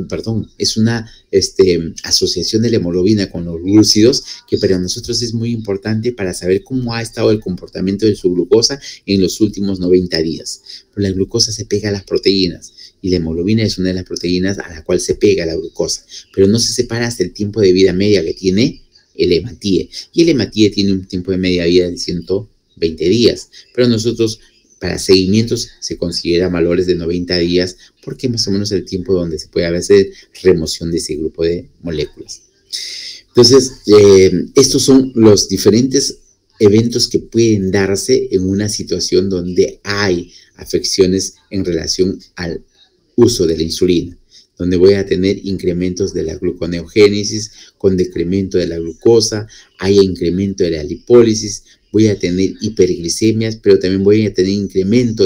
es una asociación de la hemoglobina con los glúcidos, que para nosotros es muy importante para saber cómo ha estado el comportamiento de su glucosa en los últimos 90 días. Pero la glucosa se pega a las proteínas, y la hemoglobina es una de las proteínas a la cual se pega la glucosa, pero no se separa hasta el tiempo de vida media que tiene el hematíe, y el hematíe tiene un tiempo de media vida de 120 días, pero nosotros para seguimientos se considera valores de 90 días, porque más o menos el tiempo donde se puede hacer remoción de ese grupo de moléculas. Entonces, estos son los diferentes eventos que pueden darse en una situación donde hay afecciones en relación al uso de la insulina, donde voy a tener incrementos de la gluconeogénesis con decremento de la glucosa, hay incremento de la lipólisis, voy a tener hiperglicemias, pero también voy a tener incremento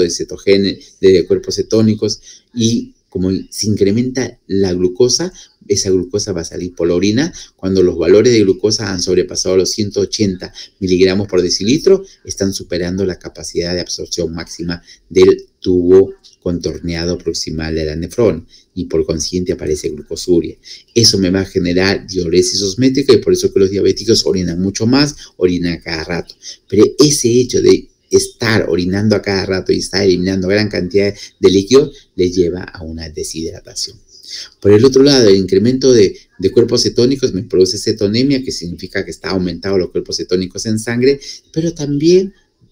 de cuerpos cetónicos, y como se incrementa la glucosa, esa glucosa va a salir por la orina. Cuando los valores de glucosa han sobrepasado los 180 miligramos por decilitro, están superando la capacidad de absorción máxima del tubo contorneado proximal de la nefrona, y por consiguiente aparece glucosuria. Eso me va a generar diuresis osmétrica, y por eso que los diabéticos orinan mucho más, orinan a cada rato. Pero ese hecho de estar orinando a cada rato y estar eliminando gran cantidad de líquido les lleva a una deshidratación. Por el otro lado, el incremento de cuerpos cetónicos me produce cetonemia, que significa que está aumentado los cuerpos cetónicos en sangre, pero también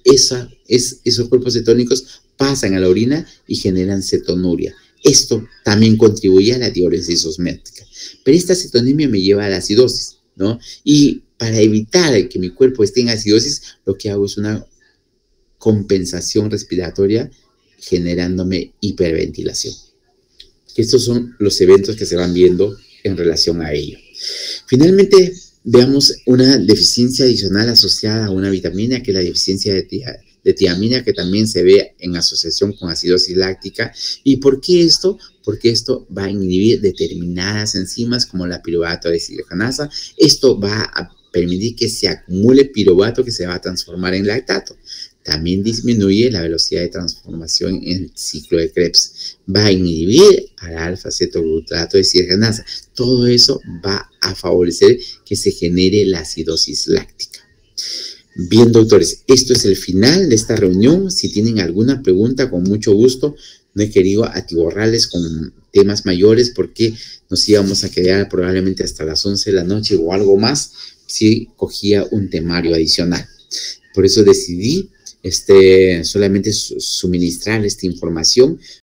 esos cuerpos cetónicos pasan a la orina y generan cetonuria. Esto también contribuye a la diuresis osmétrica. Pero esta cetonemia me lleva a la acidosis, ¿no? Y para evitar que mi cuerpo esté en acidosis, lo que hago es una compensación respiratoria generándome hiperventilación. Estos son los eventos que se van viendo en relación a ello. Finalmente, veamos una deficiencia adicional asociada a una vitamina, que es la deficiencia de tiamina, que también se ve en asociación con acidosis láctica. ¿Y por qué esto? Porque esto va a inhibir determinadas enzimas como la piruvato deshidrogenasa. Esto va a permitir que se acumule piruvato, que se va a transformar en lactato. también disminuye la velocidad de transformación en el ciclo de Krebs. Va a inhibir al alfa-cetoglutarato deshidrogenasa. Todo eso va a favorecer que se genere la acidosis láctica. Bien, doctores, esto es el final de esta reunión. Si tienen alguna pregunta, con mucho gusto. No he querido atiborrarles con temas mayores porque nos íbamos a quedar probablemente hasta las 11 de la noche o algo más si cogía un temario adicional. Por eso decidí solamente suministrar esta información